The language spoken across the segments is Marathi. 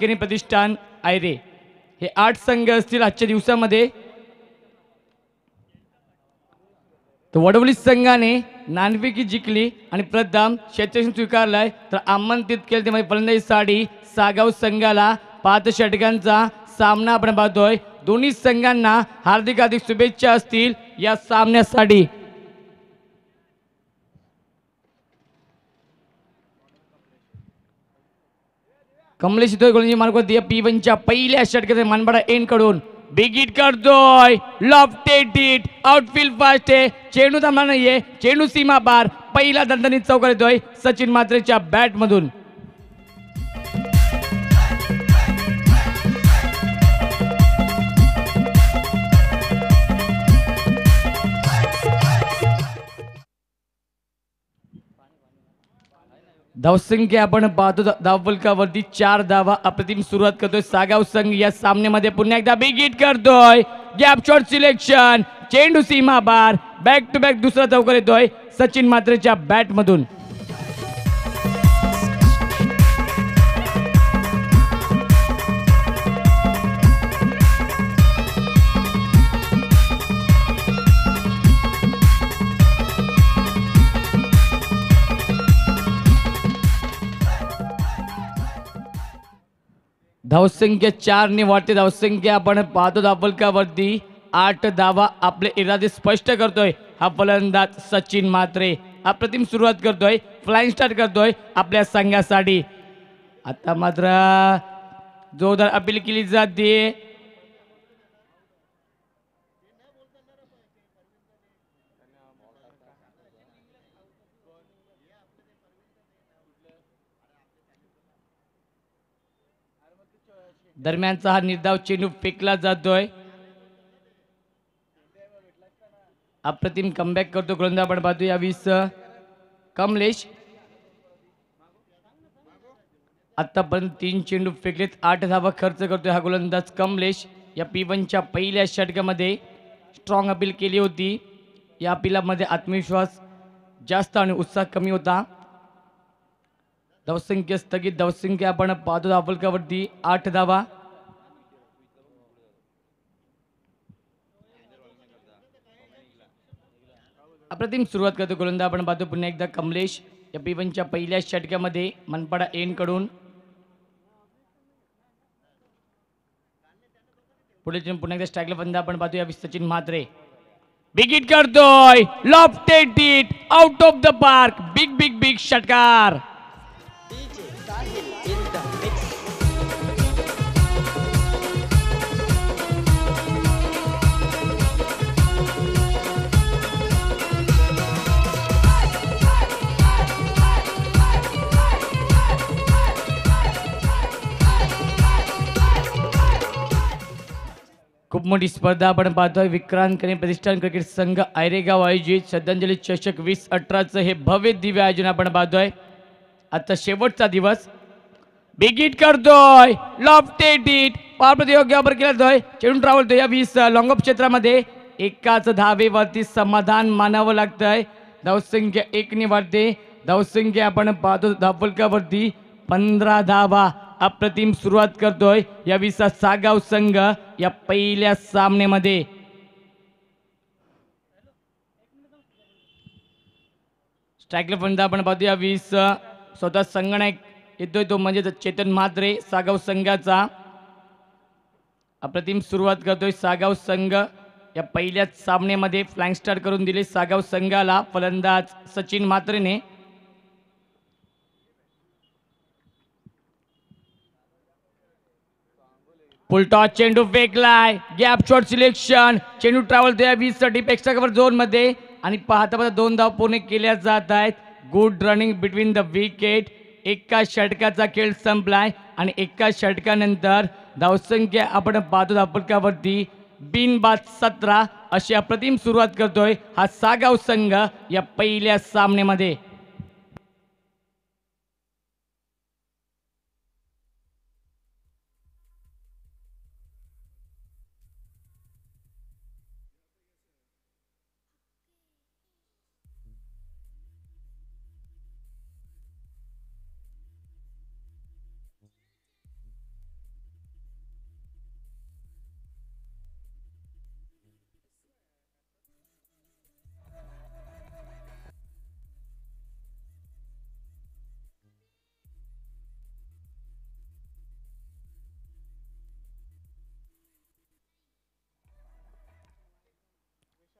केनी प्रतिष्ठान आयरे हे 8 संघ असतील आजच्या दिवसामध्ये. तर वडवली संघाने नाणेफेकी जिंकली आणि प्रथम क्षेत्ररक्षण स्वीकारलाय. तर आमंत्रित केले ते फलंदाजीसाठी सागाव संघाला 5 षटकांचा सामना आपण पाहतोय. दोन्ही संघांना हार्दिक शुभेच्छा असतील या सामन्यासाठी. कमलेश गोलंदाजी मार्गावर P1च्या पहिल्या षटकाचे मनपाडा एन कडून बिग हिट करतोय. लॉफ्टेड हिट आउटफील्ड फास्ट आहे. चेंडू थांबला नाहीये. चेंडू सीमा पार पहिला दणदणीत चौकार येतोय सचिन म्हात्रेच्या बॅट मधून. धावसंख्या आपण पाहतो धावफलकावरती 4 धावा. अप्रतिम सुरुवात करतोय सागाव संघ या सामन्यामध्ये. पुन्हा एकदा बिग हिट करतोय. गॅप शॉट सिलेक्शन चेंडू सीमा बार बॅक टू बॅक दुसरा चौकार येतोय सचिन म्हात्रेच्या बॅट मधून. धावसंख्या 4 ने वाढते. धावसंख्या आपण पाहतो धावफलकावरती 8 धावा. आपले इरादे स्पष्ट करतोय हा फलंदाज सचिन म्हात्रे. अप्रतिम सुरुवात करतोय. फ्लाइंग स्टार्ट करतोय आपल्या संघासाठी. आता मात्र जोरदार अपील केली जाते. दरम्यानचा हा निर्धाव चेंडू फेकला जातोय. अप्रतिम कमबॅक करतो गोलंदाज आपण पाहतो यावेळेस कमलेश. आतापर्यंत 3 चेंडू फेकलेत. 8 धावा खर्च करतोय हा गोलंदाज कमलेश. या P1च्या पहिल्या षटकामध्ये स्ट्रॉंग अपील केली होती. या अपिलामध्ये आत्मविश्वास जास्त आणि उत्साह कमी होता. धावसंख्या स्थगित. धावसंख्या आपण पाहतो धावफलकावरती 8 धावा. अप्रतिम सुरुवात करतो गोलंदाज आपण पाहतो पुन्हा एकदा कमलेश. या P1च्या पहिल्या षटकामध्ये मनपाडा एन कडून पुढे पुन्हा एकदा स्ट्राईकला फलंदाज आपण पाहतो या सचिन म्हात्रे. बिग हिट करतोय. Lofted hit out of the park. Big big big षटकार. खूप मोठी स्पर्धा आपण पाहतोय. विक्रांत कने प्रतिष्ठान क्रिकेट संघ आयरेगाव आयोजित श्रद्धांजली चषक 2018 हे भव्य दिव्य आयोजन आपण पाहतोय. आता शेवटचा दिवस. बिग हिट करतोय. लॉफ्टेड हिट पावरप्रती योग्य वापर केला जातोय. चेंडू ट्रॅव्हल या 20 लॉंग ऑफ क्षेत्रामध्ये एकाच धावेवरती समाधान मानावं लागतंय. धावसंख्या 1 ने वाढते. धावसंख्या आपण पाहतो धावफलकावरती 15 धावा. अप्रतिम सुरुवात करतोय या 20 सागाव संघ या पहिल्या सामन्यामध्ये. स्ट्राईकला फलंदाज आपण पाहतो या 20 स्वतः संगणक येतोय तो म्हणजे चेतन म्हात्रे सागाव संघाचा. अप्रतिम सुरुवात करतोय सागाव संघ या पहिल्याच सामन्यामध्ये. फ्लाइंग स्टार्ट करून दिले सागाव संघाला फलंदाज सचिन म्हात्रेने. फुलटॉस चेंडू फेकलाय. गॅप शॉट सिलेक्शन चेंडू ट्रॅव्हल या 20 साठी एक्स्ट्रा कव्हर झोन मध्ये आणि पाहता पाहता 2 धावा पूर्ण केल्या जात आहेत. Good running between the wicket. एका षटकाचा खेळ संपलाय आणि एका षटकानंतर धावसंख्या आपण पाहतो धावफलकावरती बिनबाद 17 अशी अप्रतिम सुरुवात करतोय हा सागाव संघ या पहिल्या सामन्यामध्ये.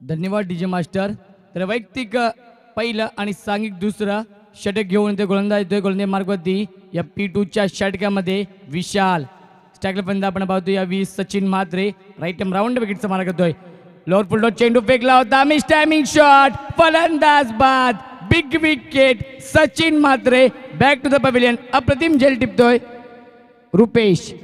धन्यवाद डीजे मास्टर. तर वैयक्तिक पहिलं आणि सांघिक दुसरं षटक घेऊन ते गोलंदाज येतोय गोलंदाज मार्गवरती या P2च्या षटकामध्ये विशाल. स्ट्राईकला फलंदाज आपण पाहतो या 20 Sachin Mhatre right time round विकेटचा मारा करतोय. लोअर फुल टॉस चेंडू फेकला होता मिस टायमिंग शॉट फलंदाज बाद big wicket Sachin Mhatre back to the pavilion. अप्रतिम झेल टिपतोय रुपेश.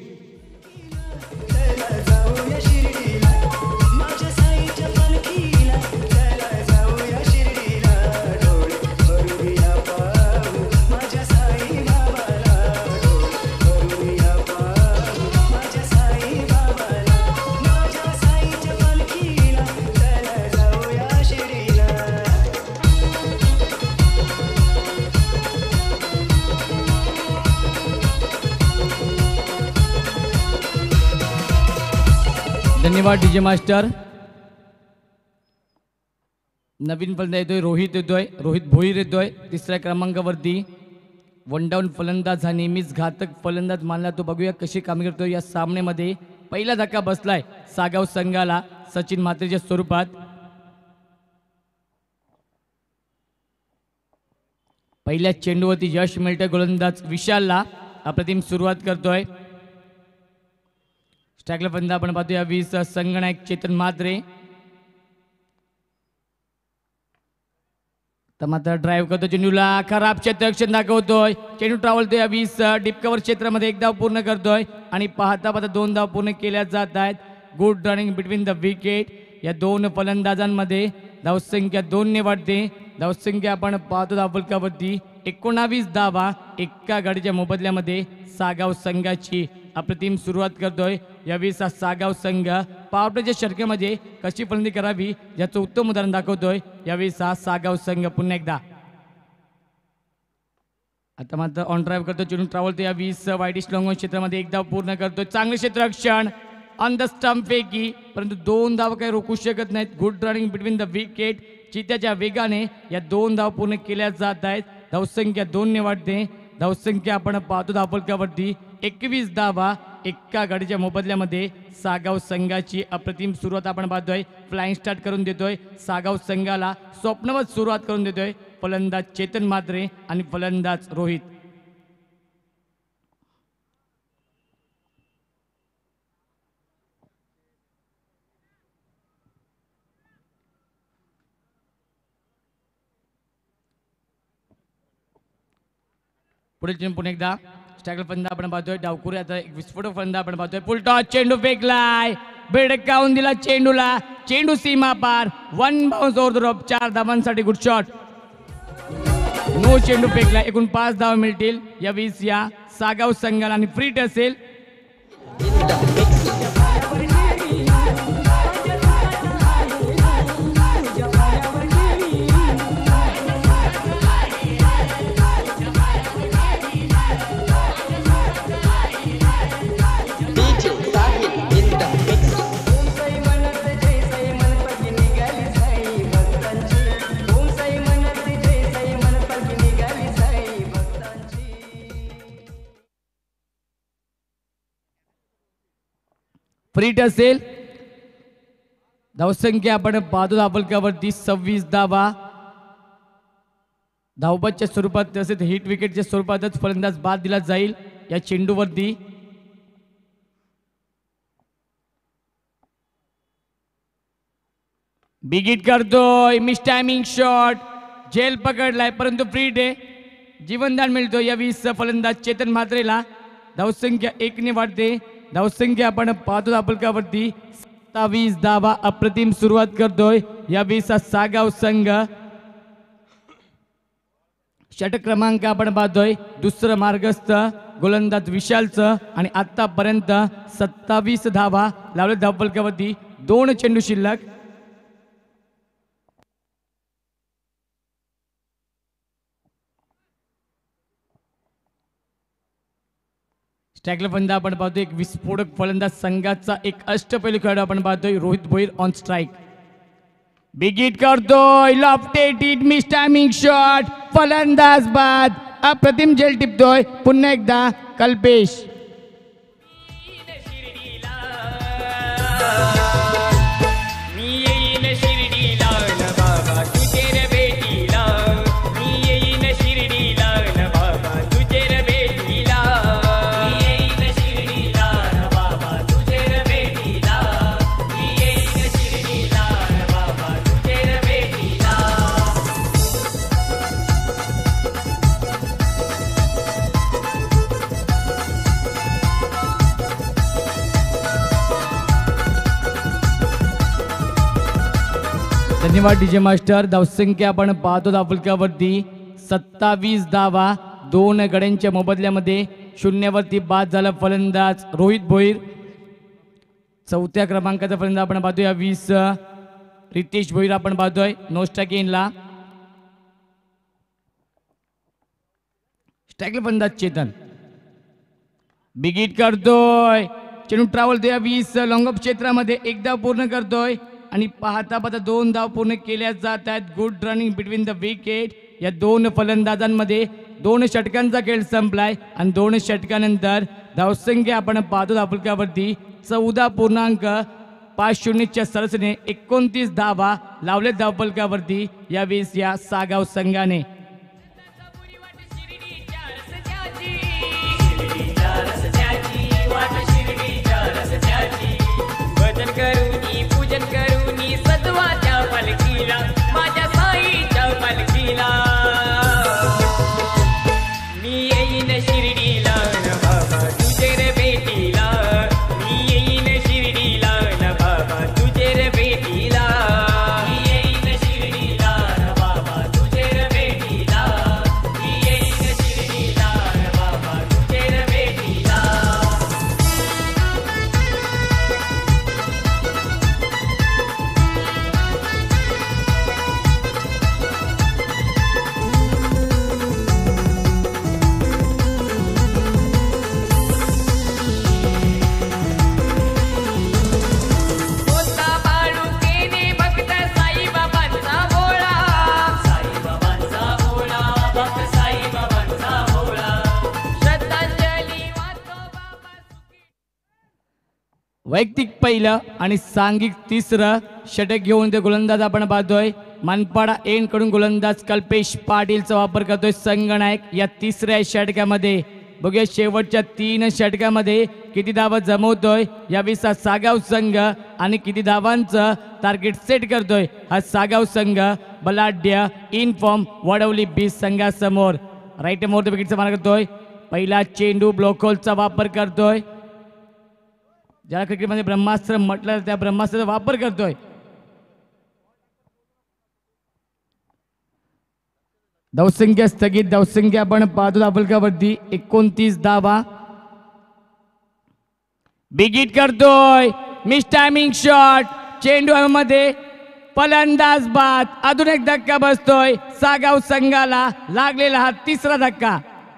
धन्यवाद डीजे मास्टर. नवीन फलंदाज येतोय रोहित भोईर येतोय तिसऱ्या क्रमांकावरती. वन डाऊन फलंदाज हा नेहमीच घातक फलंदाज मानला तो. बघूया कशी कामगिरी करतोय या सामन्यामध्ये. पहिला धक्का बसलाय सागाव संघाला सचिन म्हात्रेच्या स्वरूपात. पहिल्या चेंडूवरती यश मिळतंय गोलंदाज विशालला. अप्रतिम सुरुवात करतोय. स्ट्राईकला फलंदाज आपण पाहतो या 20 संगणक चेतन म्हात्रे. तर मात्र ड्राईव्ह करतो चेंडूला खराब क्षेत्ररक्षण दाखवतोय. चेंडू ट्रॅव्हलतोय या 20 डीप कव्हर क्षेत्रामध्ये. एक धाव पूर्ण करतोय आणि पाहता पाहता 2 धाव पूर्ण केल्या जात आहेत. Good running between the wicket. या दोन फलंदाजांमध्ये धावसंख्या 2 ने वाढते. धावसंख्या आपण पाहतो धावफलकावरती 19 धावा एका गाडीच्या मोबदल्यामध्ये सागाव संघाची. अप्रतिम सुरुवात करतोय यावेळी सागाव संघ. पावरप्लेच्या षटकामध्ये कशी फलंदाजी करावी याचं उत्तम उदाहरण दाखवतोय यावेळी सागाव संघ. पुन्हा एकदा आता मात्र ऑन ड्राईव्ह करतो चेंडू ट्रॅव्हल या 20 वाईडिश लॉंग क्षेत्रामध्ये. एक धाव पूर्ण करतोय. चांगले क्षेत्ररक्षण ऑन द स्टंप पैकी परंतु 2 धाव काही रोखू शकत नाहीत. Good running between the wicket. चित्याच्या वेगाने या 2 धाव पूर्ण केल्या जात आहेत. धावसंख्या 2 ने वाढते. धावसंख्या आपण पाहतो धावफलकावरती 21 धावा एका गाडीच्या मोबदल्यामध्ये सागाव संघाची. अप्रतिम सुरुवात आपण पाहतोय. फ्लाइंग स्टार्ट करून देतोय सागाव संघाला. स्वप्नवत सुरुवात करून देतोय फलंदाज चेतन म्हात्रे आणि फलंदाज रोहित. पुढील चेंडू पुन्हा एकदा स्ट्राईकला फलंदाज आपण पाहतोय डावकुरे. आता एक विस्फोटक फलंदाज आपण पाहतोय. फुल टॉस चेंडू फेकलाय बेडकावून दिला चेंडूला. चेंडू सीमा पार. 1 बाउन्स ओव्हर द रॉप. 4 धावांसाठी गुड शॉट. नो चेंडू फेकला. एकूण 5 धावा मिळतील या 20 या सागाव संघाला आणि फ्री हिट असेल. फ्रीट असेल. धावसंख्या आपण पाहतो धावफलकावरती 26 धावा. धावबादच्या स्वरूपात तसेच हिट विकेटच्या स्वरूपातच फलंदाज बाद दिला जाईल या चेंडूवरती. बिग हिट करतोय. Miss timing shot. झेल पकडलाय परंतु फ्रीट आहे. जीवनदान मिळतो या 20 फलंदाज चेतन म्हात्रेला. धावसंख्या 1 ने वाढते. धावसंख्या आपण पाहतो धावफलकावरती 27 धावा. अप्रतिम सुरुवात करतोय या 20 सागाव संघ. षटक क्रमांक आपण पाहतोय दुसरं मार्गस्थ गोलंदाज विशालचं आणि आतापर्यंत 27 धावा लावले धावफलकावरती. 2 चेंडू शिल्लक. स्ट्राईकला फलंदाज आपण पाहतोय एक विस्फोटक फलंदाज संघाचा एक अष्टपैलू खेळाडू आपण पाहतोय Rohit Bhoir on strike. Big hit करतोय. Lofted hit. Miss timing shot. फलंदाज बाद. अप्रतिम झेल टिपतोय पुन्हा एकदा कल्पेश. मी येईन शिर्डीला धन्यवाद डीजे मास्टर. धावसंख्या आपण पाहतो धावफलकावरती 27 धावा. 2 गड्यांच्या मोबदल्यामध्ये शून्यावरती बाद झाला फलंदाज रोहित भोईर. चौथ्या क्रमांकाचा फलंदाज आपण पाहतोय 20 रितेश भोईर आपण पाहतोय नो स्ट्राइक इनला. स्ट्राइकला फलंदाज चेतन बिग हिट करतोय. चेंडू ट्रॅव्हल 20 लॉंग ऑफ क्षेत्रामध्ये एक धाव पूर्ण करतोय आणि पाहता 2 धाव पूर्ण केल्या जात आहेत. Good running between the wicket. या 2 फलंदाजांमध्ये 2 षटकांचा खेळ संपलाय आणि 2 षटकानंतर धावसंख्या आपण पाहतो धावफलकावरती 14.50च्या सरासरीने 29 धावा लावले धावफलकावरती यावेळेस या सागाव संघाने. भजन करूनी पूजन करूनी सत्वाच्या पालखीला माझ्या साईच्या पालखीला मी येईन शिर्डीला न बाबा तुझे रे भेटीला. मी येईन शिर्डीला न बाबा तुझे रे भेटीला. मी येईन शिर्डीला न बाबा तुझे रे भेटीला. मी येईन शिर्डीला न बाबा तुझे रे भेटीला. होता बाळू केने भक्त साईबाबांचा भोळा. साईबाबांचा भोळा भक्त साईबाबांचा भोळा. श्रद्धांजली वाचो बाबा सुखी. वैयक्तिक पहिलं आणि सांघिक तिसरं षटक घेऊन ते गोलंदाज आपण पाहतोय. मनपाडा एन कडून गोलंदाज कल्पेश पाटीलचा वापर करतोय संगनायक. या तिसऱ्या षटकामध्ये बघूया शेवटच्या 3 षटकामध्ये किती धावा जमवतोय यावेळेस हा सागाव संघ आणि किती धावांचं टार्गेट सेट करतोय हा सागाव संघ. बलाढ्य इन फॉर्म वडवली बीस संघासमोर राईट मोर विकेटचा मारा करतोय. पहिला चेंडू ब्लॉक होलचा वापर करतोय. ज्याला क्रिकेटमध्ये ब्रह्मास्त्र म्हटलं त्या ब्रह्मास्त्राचा वापर करतोय. धावसंख्या स्थगित. धावसंख्या आपण पाहतो धावफलकावरती 29 धावा. बिग हिट करतोय. Miss timing shot. चेंडू मध्ये फलंदाज बाद. अजून एक धक्का बसतोय सागाव संघाला. लागलेला हा तिसरा धक्का.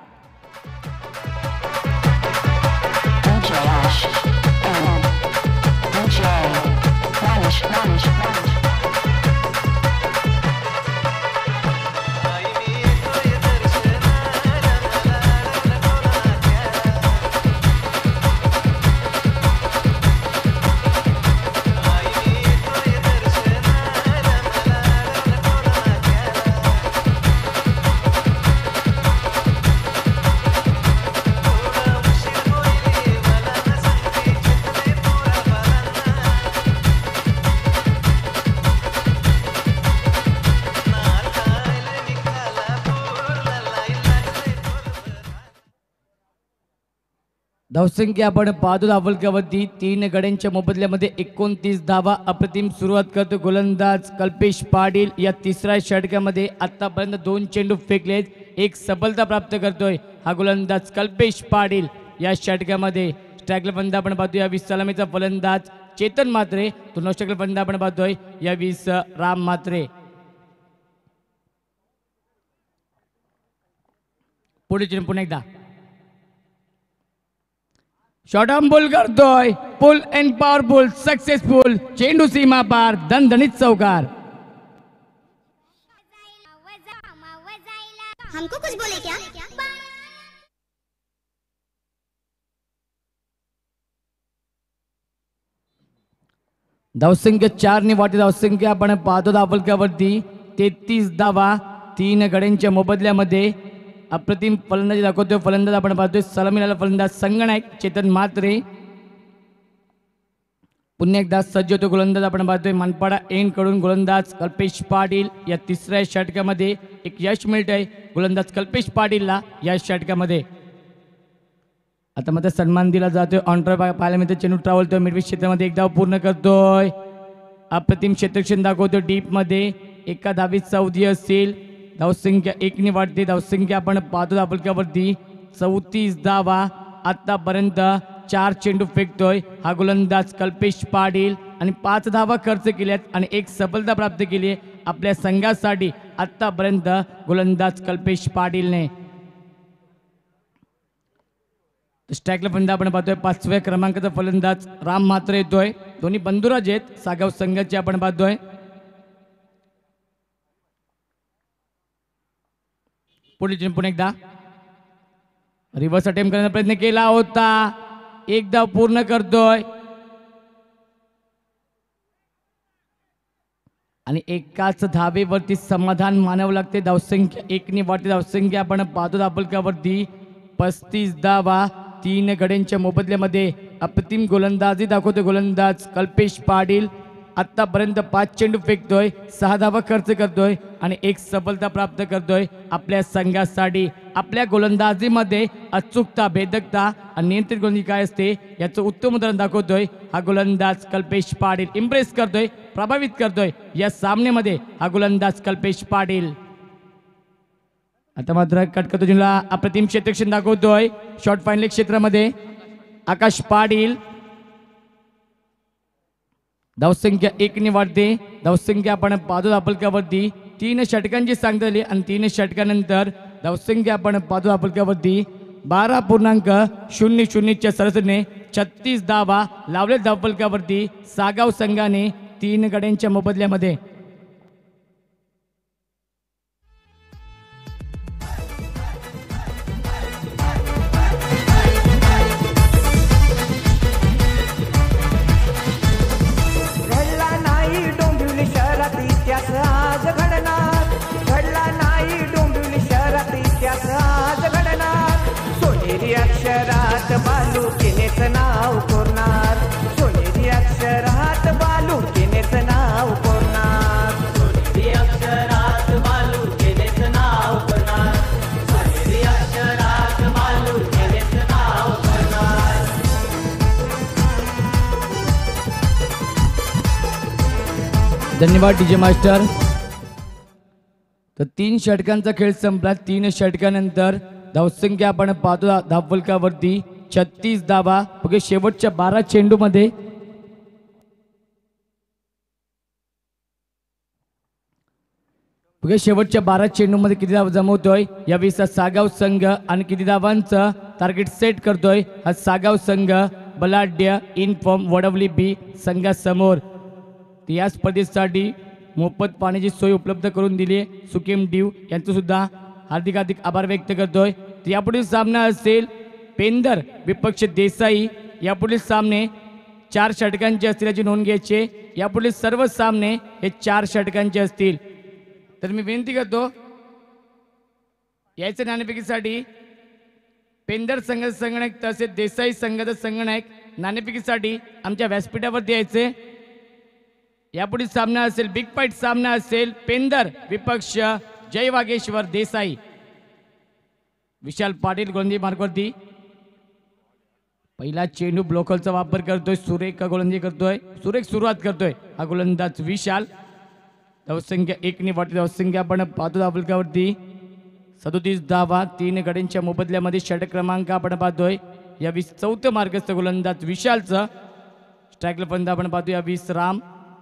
धावसंख्या आपण पाहतो धावफलकावरती 3 गड्यांच्या मोबदल्यामध्ये 29 धावा. अप्रतिम सुरुवात करतो गोलंदाज कल्पेश पाटील. या तिसऱ्या षटकामध्ये आतापर्यंत 2 चेंडू फेकलेत. 1 सफलता प्राप्त करतोय हा गोलंदाज कल्पेश पाटील. या षटकामध्ये स्ट्राईकला फलंदाज आपण पाहतोय 20 सलामीचा फलंदाज चेतन म्हात्रे. तो नॉस्ट्राईकला फलंदाज आपण पाहतोय 20 राम म्हात्रे. पुढे चेंडू पुन्हा एकदा शॉर्ट आर्म बॉल करतोय. Pull and powerful successful. चेंडू सीमा पार. दणदणीत चौकार. हमको कुछ बोले क्या? धावसंख्या 4 ने वाढते. धावसंख्या आपण पाहतो धावफलकावरती 33 धावा. 3 गड्यांच्या मोबदल्यामध्ये अप्रतिम फलंदाजी दाखवतोय फलंदाज आपण पाहतोय सलामीला फलंदाज संगनायक चेतन म्हात्रे. पुन्हा एकदा सज्ज होतो गोलंदाज आपण पाहतोय मनपाडा एन कडून गोलंदाज कल्पेश पाटील. या तिसऱ्या षटकामध्ये एक यश मिळतंय गोलंदाज कल्पेश पाटीलला या षटकामध्ये. आता मात्र सन्मान दिला जातोय. ऑनट्राय पाहायला मिळतं. चेंडू ट्रॅव्हल मिडविश क्षेत्रामध्ये एक धाव पूर्ण करतोय अप्रतिम क्षेत्रक्षण दाखवतो डीप मध्ये. एका धावीत सौदी असेल. धावसंख्या 1 ने वाढते. धावसंख्या आपण पाहतो धावफलकावरती 34 धावा. आतापर्यंत 4 चेंडू फेकतोय हा गोलंदाज कल्पेश पाटील आणि 5 धावा खर्च केल्यात आणि 1 सफलता प्राप्त केली आहे आपल्या संघासाठी आतापर्यंत गोलंदाज कल्पेश पाटीलने. स्ट्राईकला फलंदाज आपण पाहतोय 5व्या क्रमांकाचा फलंदाज राम म्हात्रे येतोय. दोन्ही बंधुराज आहेत सागाव संघाचे आपण पाहतोय. पुढील चेंडू पुन्हा एकदा रिव्हर्स अटेम्प्ट करण्याचा प्रयत्न केला होता. एक धाव पूर्ण करतोय आणि एकाच धावेवरती समाधान मानावं लागते. धावसंख्या 1 ने वाढते. धावसंख्या आपण पाहतो धावफलकावरती 35 धावा. 3 गड्यांच्या मोबदल्यामध्ये अप्रतिम गोलंदाजी दाखवतो गोलंदाज कल्पेश पाटील. आतापर्यंत 5 चेंडू फेकतोय 6 धावा खर्च करतोय आणि 1 सफलता प्राप्त करतोय आपल्या संघासाठी. आपल्या गोलंदाजीमध्ये अचूकता, भेदकता आणि नियंत्रित गोलंदाजी काय असते याचं उत्तम उदाहरण दाखवतोय हा गोलंदाज कल्पेश पाटील. इम्प्रेस करतोय, प्रभावित करतोय या सामन्यामध्ये हा गोलंदाज कल्पेश पाटील. आता मात्र कट करतो जिल्हा अप्रतिम क्षेत्रक्षण दाखवतोय शॉर्ट फायनल क्षेत्रामध्ये आकाश पाटील. धावसंख्या 1 ने वाढते. धावसंख्या आपण पाहतो धावफलकावरती 3 षटकांची सांगता आली आणि 3 षटकानंतर धावसंख्या आपण पाहतो धावफलकावरती 12.00च्या सरासरीने 36 धावा लावले धावफलकावरती सागाव संघाने 3 गड्यांच्या मोबदल्यामध्ये. आज घडणार घडला नाही डोंबिवली शहरात इतिहास आज घडणार. सोनेरी अक्षरात बालुकीनेच नाव कोरणार. सोनेरी अक्षरात बालुकीनेच नाव कोरणार. सोनेरी अक्षरात बालुकीनेच नाव कोरणार. सोनेरी अक्षरात बालुकीनेच नाव कोरणार. धन्यवाद डीजे मास्टर. तर 3 षटकांचा खेळ संपला. 3 षटकानंतर धावसंख्या आपण पाहतो धावफलकावरती 36 धावा. बघा शेवटच्या 12 चेंडूमध्ये शेवटच्या 12 चेंडूमध्ये किती धावा जमवतोय यावेळी सागाव संघ आणि किती धावांचं टार्गेट सेट करतोय हा सागाव संघ बलाढ्य इनफॉर्म वडवली बी संघासमोर. या स्पर्धेसाठी मोफत पाण्याची सोय उपलब्ध करून दिली आहे सुकेम डीव यांचं सुद्धा हार्दिक आभार व्यक्त करतोय. यापुढील सामना असेल पेंदर विपक्ष देसाई. यापुढील सामने 4 षटकांचे असतील याची नोंद घ्यायची. यापुढील सर्व सामने हे 4 षटकांचे असतील. तर मी विनंती करतो यायचं नाणेफेकीसाठी पेंदर संघाचा संगणक तसेच देसाई संघाचा संगणक नाणेफेकीसाठी आमच्या व्यासपीठावरती यायचे. यापुढील सामना असेल बिग फाईट सामना असेल पेंदर विपक्ष जय वागेश्वर देसाई. विशाल पाटील गोलंदाजी मार्गवरती पहिला चेंडू ब्लॉकरचा वापर करतोय. सुरेख गोलंदाजी करतोय. सुरेख सुरुवात करतोय हा गोलंदाज विशाल. धावसंख्या 1 ने वाढते. धावसंख्या आपण पाहतो धावफलकावरती 37 धावा. 3 गड्यांच्या मोबदल्यामध्ये षटक क्रमांक आपण पाहतोय या 4थं मार्गस्थ गोलंदाज विशालचं. स्ट्राईकला फलंदाज आपण पाहतो या 20 राम.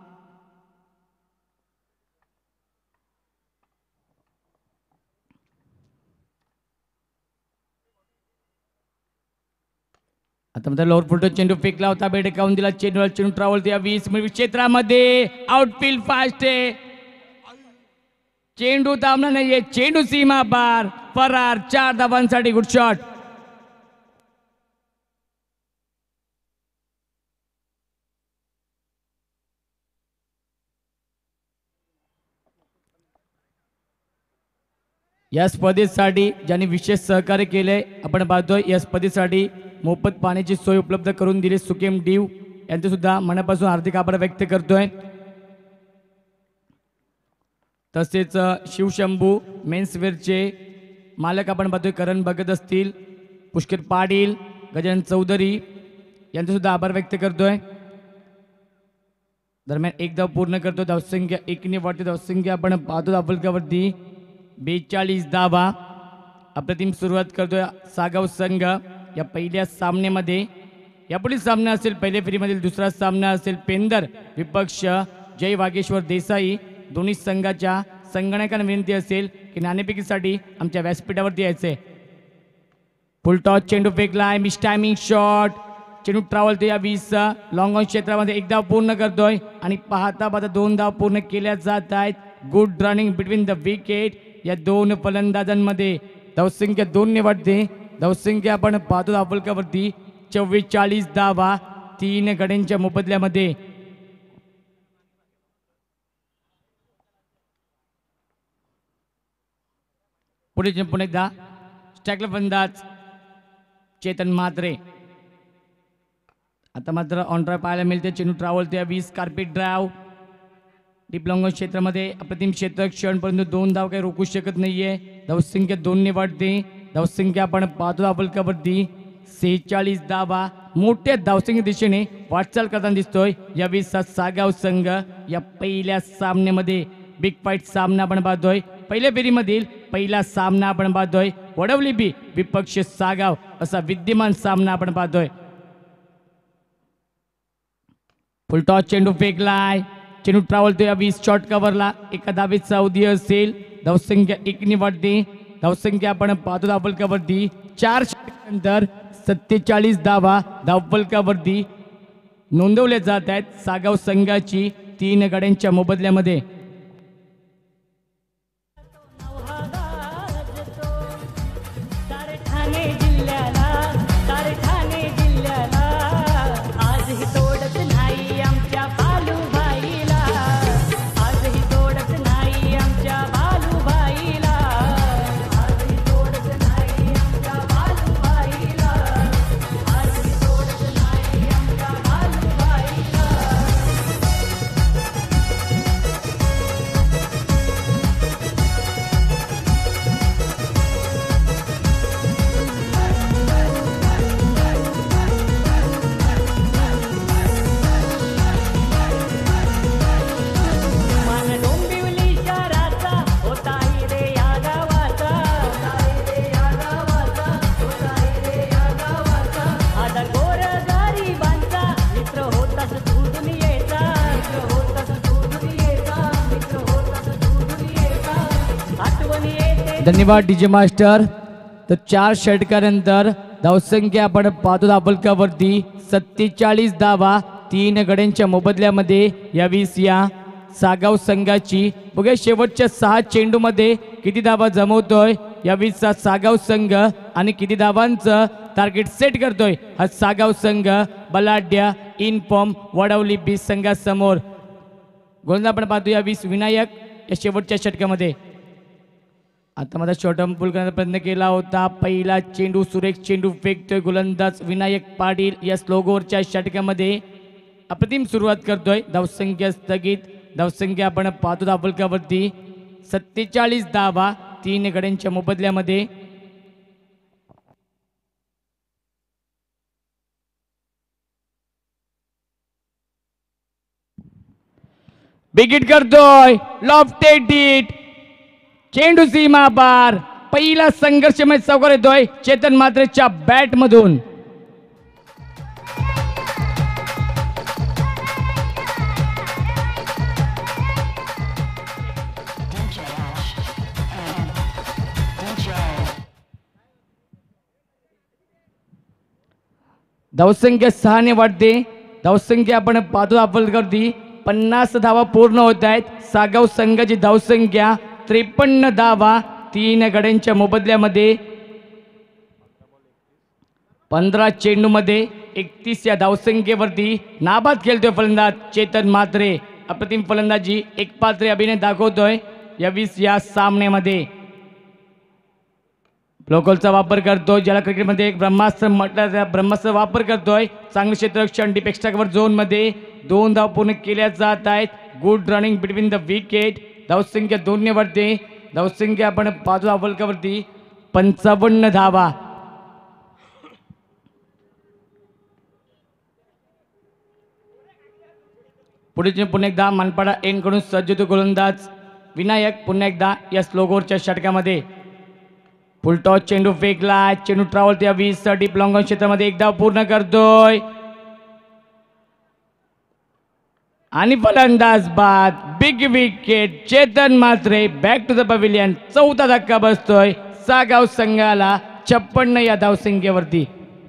आता मात्र लोअर फुलटो चेंडू फेकला होता. बेडकावून दिला चेंडूला. चेंडू ट्रॅव्हल या 20 मिनिट क्षेत्रामध्ये आउटफील्ड फास्ट आहे. चेंडू थांबला नाहीये. चेंडू सीमा पार फरार. 4 धावांसाठी गुड शॉट. या स्पर्धेसाठी ज्यांनी विशेष सहकार्य केले आपण पाहतोय या स्पर्धेसाठी मोफत पाण्याची सोय उपलब्ध करून दिली सुकेम डीव यांचे सुद्धा मनापासून हार्दिक आभार व्यक्त करतोय. तसेच शिवशंभू मेन्सवेअरचे मालक आपण पाहतोय करण भगत असतील, पुष्कर पाटील, गजानन चौधरी यांचे सुद्धा आभार व्यक्त करतोय. दरम्यान एक धाव पूर्ण करतो. धावसंख्या 1 वाढते. धावसंख्या आपण पाहतो धावफलकावरती 42 धावा. अप्रतिम सुरुवात करतोय सागाव संघ या पहिल्या सामन्यामध्ये. यापुढील सामना असेल पहिल्या फेरीमधील दुसरा सामना असेल पेंदर विपक्ष जय वागेश्वर देसाई. दोन्ही संघाच्या संगणकांना विनंती असेल की नाणेफेकीसाठी आमच्या व्यासपीठावरती यायचे. फुल टॉस चेंडू फेकलाय. Miss timing shot. चेंडू ट्रॅव्हल या 20 लॉंग ऑन क्षेत्रामध्ये एक धाव पूर्ण करतोय आणि पाहता 2 धाव पूर्ण केल्या जात आहेत. Good running between the wicket या दोन फलंदाजांमध्ये. धावसंख्या 2 वाढते. धावसंख्या आपण पाहतो धावफलकावरती 44 धावा 3 गड्यांच्या मोबदल्यामध्ये. पुढे पुन्हा एकदा स्टॅकला फलंदाज चेतन म्हात्रे. आता मात्र ऑन ड्राईव्ह पाहायला मिळते. चेंडू ट्रॅव्हल त्या 20 carpet drive deep long on क्षेत्रामध्ये अप्रतिम क्षेत्ररक्षण परंतु 2 धाव काही रोखू शकत नाहीये. धावसंख्या 2 वाढते. धावसंख्या आपण पाहतो धावफलकावरती 46 धावा मोठ्या धावसंख्ये दिशेने वाटचाल करताना दिसतोय या 20 सागाव संघ. या पहिल्या सामन्यामध्ये बिग फाईट सामना आपण पाहतोय. पहिल्या फेरीमधील पहिला सामना आपण पाहतोय. वडवली बी विपक्ष सागाव असा विद्यमान सामना आपण पाहतोय. फुल टॉस चेंडू फेकलाय. चेंडू ट्रॅव्हल या 20 शॉर्ट कव्हरला. एका धावेचा अवधी असेल. धावसंख्या 1 वाढते. धावसंख्या आपण पाहतो धावफलकावरती 4 षटकानंतर 47 धावा धावफलकावरती नोंदवल्या जात आहेत सागाव संघाची 3 गड्यांच्या मोबदल्यामध्ये. धन्यवाद डीजे मास्टर. तर 4 षटकानंतर धावसंख्या आपण पाहतो धावफलकावरती 47 धावा 3 गड्यांच्या मोबदल्यामध्ये यावी या सागाव संघाची. बघा शेवटच्या 6 चेंडूमध्ये किती धावा जमवतोय यावीचा सागाव संघ आणि किती धावांचं टार्गेट सेट करतोय हा सागाव संघ. बलाढ्य इन फॉर्म वडवली बी संघासमोर. गोलंदाज आपण पाहतो या 20 विनायक या शेवटच्या षटकामध्ये. आता माझा शॉर्टम पूल करण्याचा प्रयत्न केला होता. पहिला चेंडू सुरेख चेंडू फेकतोय गोलंदाज विनायक पाटील या स्लोगोवरच्या षटकामध्ये. अप्रतिम सुरुवात करतोय. धावसंख्या स्थगित. धावसंख्या आपण पाहतो धावफलकावरती 47 धावा 3 गड्यांच्या मोबदल्यामध्ये. बिगिट करतोय लॉफ्टेड हिट. चेंडू सीमा पार. पहिला संघर्षमय चौकार येतोय चेतन म्हात्रेच्या बॅट मधून. धावसंख्या 6 वाढते. धावसंख्या आपण पाहतो धावफलकावरती 50 धावा पूर्ण होत आहेत. सागाव संघाची धावसंख्या 53 धावा 3 गड्यांच्या मोबदल्यामध्ये. 15 चेंडूमध्ये 31 या धावसंख्येवरती नाबाद खेळतोय फलंदाज चेतन म्हात्रे. अप्रतिम फलंदाजी एक पात्रे अभिनय दाखवतोय या 20 या सामन्यामध्ये. लोकलचा वापर करतोय ज्याला क्रिकेटमध्ये एक ब्रह्मास्त्र म्हटलं त्या ब्रह्मास्त्र वापर करतोय. चांगलं क्षेत्ररक्षण डीप एक्स्ट्रा कव्हर झोनमध्ये 2 धाव पूर्ण केल्या जात आहेत. Good running between the wicket. धावसंख्या 2 वाढते. धावसंख्या आपण पाहतो धावफलकावरती 55 धावा. पुढे पुन्हा एकदा मनपाडा एन कडून सज्ज गोलंदाज विनायक पुन्हा एकदा या स्लोगोरच्या षटकामध्ये फुलटॉस चेंडू फेकला, चेंडू ट्रॅव्हल त्या 20 डीप लॉंग ऑन क्षेत्रामध्ये एकदा पूर्ण करतोय आणि फलंदाज बाद. Big wicket. Chetan Mhatre back to the pavilion. चौथा धक्का बसतोय सागाव संघाला 56 या धावसंख्येवरती.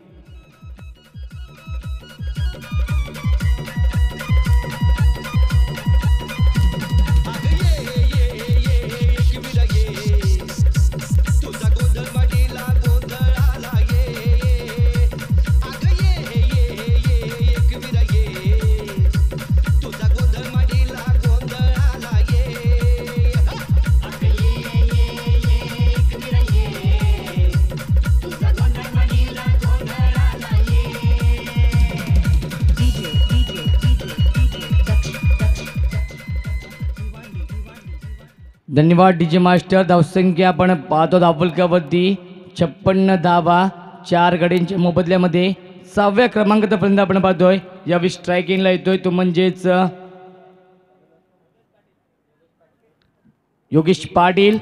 धन्यवाद डीजे मास्टर. धावसंख्या आपण पाहतो धावफलकावरती 56 धावा 4 गड्यांच्या मोबदल्यामध्ये 6व्या क्रमांकापर्यंत आपण पाहतोय. यावेळी स्ट्रायकिंगला येतोय तो म्हणजेच योगेश पाटील.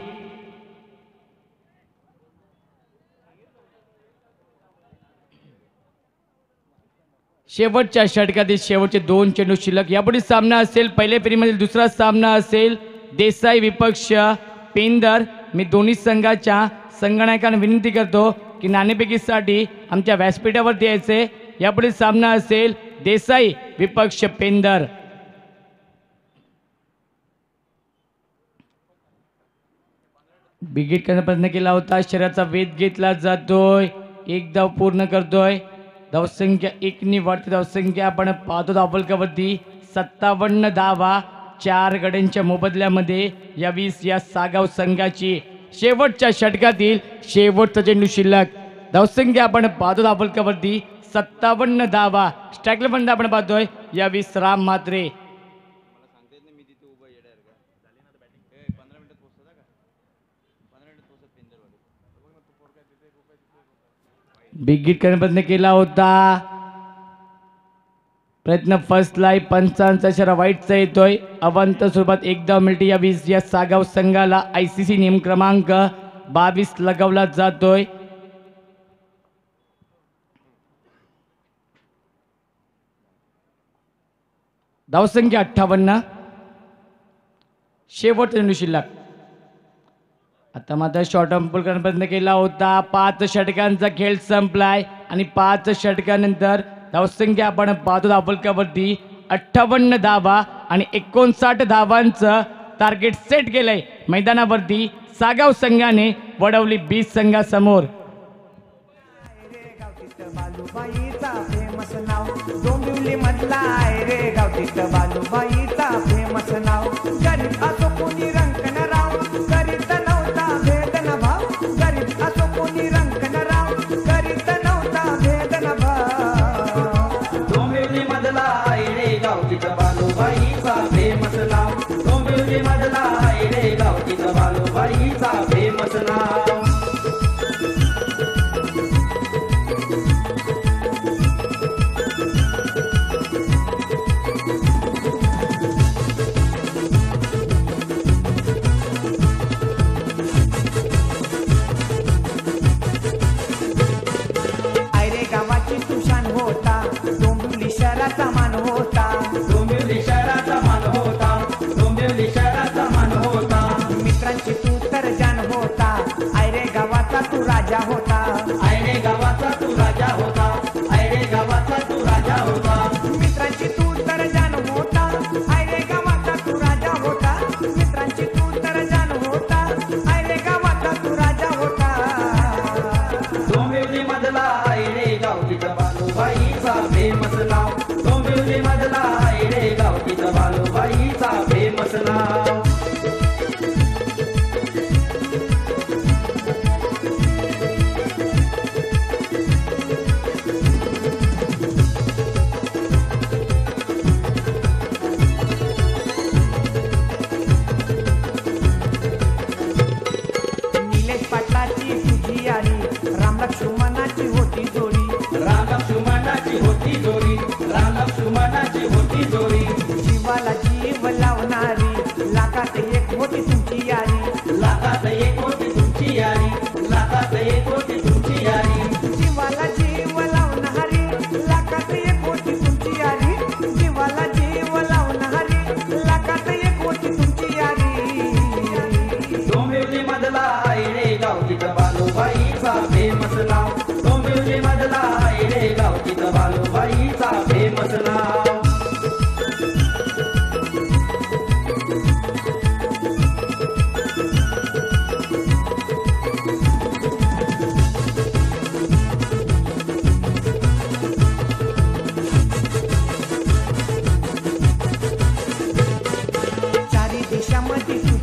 शेवटच्या षटकातील शेवटचे 2 चेंडू शिल्लक. यापुढे सामना असेल पहिल्या फेरीमधील दुसरा सामना असेल देसाई विपक्ष पेंदर. मी दोन्ही संघाच्या संगणकांना विनंती करतो की नाणेफेकीसाठी आमच्या व्यासपीठावरती यायचे. यापुढे सामना असेल देसाई विपक्ष पेंदर. बिगिट करण्याचा प्रयत्न केला होता, शरीराचा वेध घेतला जातोय, एक धाव पूर्ण करतोय. धावसंख्या 1 नी वाढती. धावसंख्या आपण पाहतो धावफलकावरती 57 धावा 4 गड्यांच्या मोबदल्यामध्ये 20 या सागाव संघाची शेवटच्या षटकातील शेवटचा चेंडू शिल्लक. धावसंख्या आपण पाहतो धावफलकावरती 57 धावा. स्ट्रायकला पण आपण पाहतोय 20 राम म्हात्रे. बिग हिट करण्याचा प्रयत्न केला होता, प्रयत्न फसलाय. पंचांचा इशारा वाईटचा येतोय. अवंत स्वरूपात एकदा मिळते 20 या सागाव संघाला. ICC नियम क्रमांक 22 लगावला जातोय. धावसंख्या 58. शेवटचा चेंडू शिल्लक. आता मात्र शॉर्ट अंपूल करण्याचा प्रयत्न केला होता. 5 षटकांचा खेळ संपलाय आणि 5 षटकानंतर धावसंख्या आपण पाहतो धावफलकावरती 58 धावा आणि 59 धावांचं टार्गेट सेट केलंय. मैदानावरती सागाव संघाने वडवली 20 संघासमोर. बालूबाईचा फेमस नाव डोंबिवली मधला आहे रे गावतीत बालूबाईचा फेमस नाव. गरीब असो कोणी रंकन राव करीत नव्हता भेदन भाव. गरीब असो कोणी रंकन राव करीत नव्हता भेदन भाव. डोंबिवली मधला आहे रे गावतीत बालूबाईचा फेमस नाव. डोंबिवली मधला आहे रे गावतीत बालूबाईचा फेमस नाव. शहराचा मान होता. डोंबिवली शहराचा मान होता. डोंबिवली शहराचा मान होता. मित्रांची तू तर जान होता. आयरे गावाचा तू राजा होता. आयरे गावाचा तू राजा होता. आयरे गावाचा तू राजा होता. मित्रांची तू तर जान होता. आयरे गावाचा तू राजा होता. मित्रांची तू तर जान होता. आयरे गावाचा तू राजा होता. डोंबिवली मधला आयरे गावतीत बालूबाईचा फेमस नाव. डोंबिवली मधला आयरे गावतीत बालूबाईचा फेमस नाव. निलेश पाटलाची तुझी आली. रामलक्ष्मणाची होती जोडी. रामलक्ष्मणाची होती जोडी. रामलक्ष्मणाची होती जोडी. जीवाला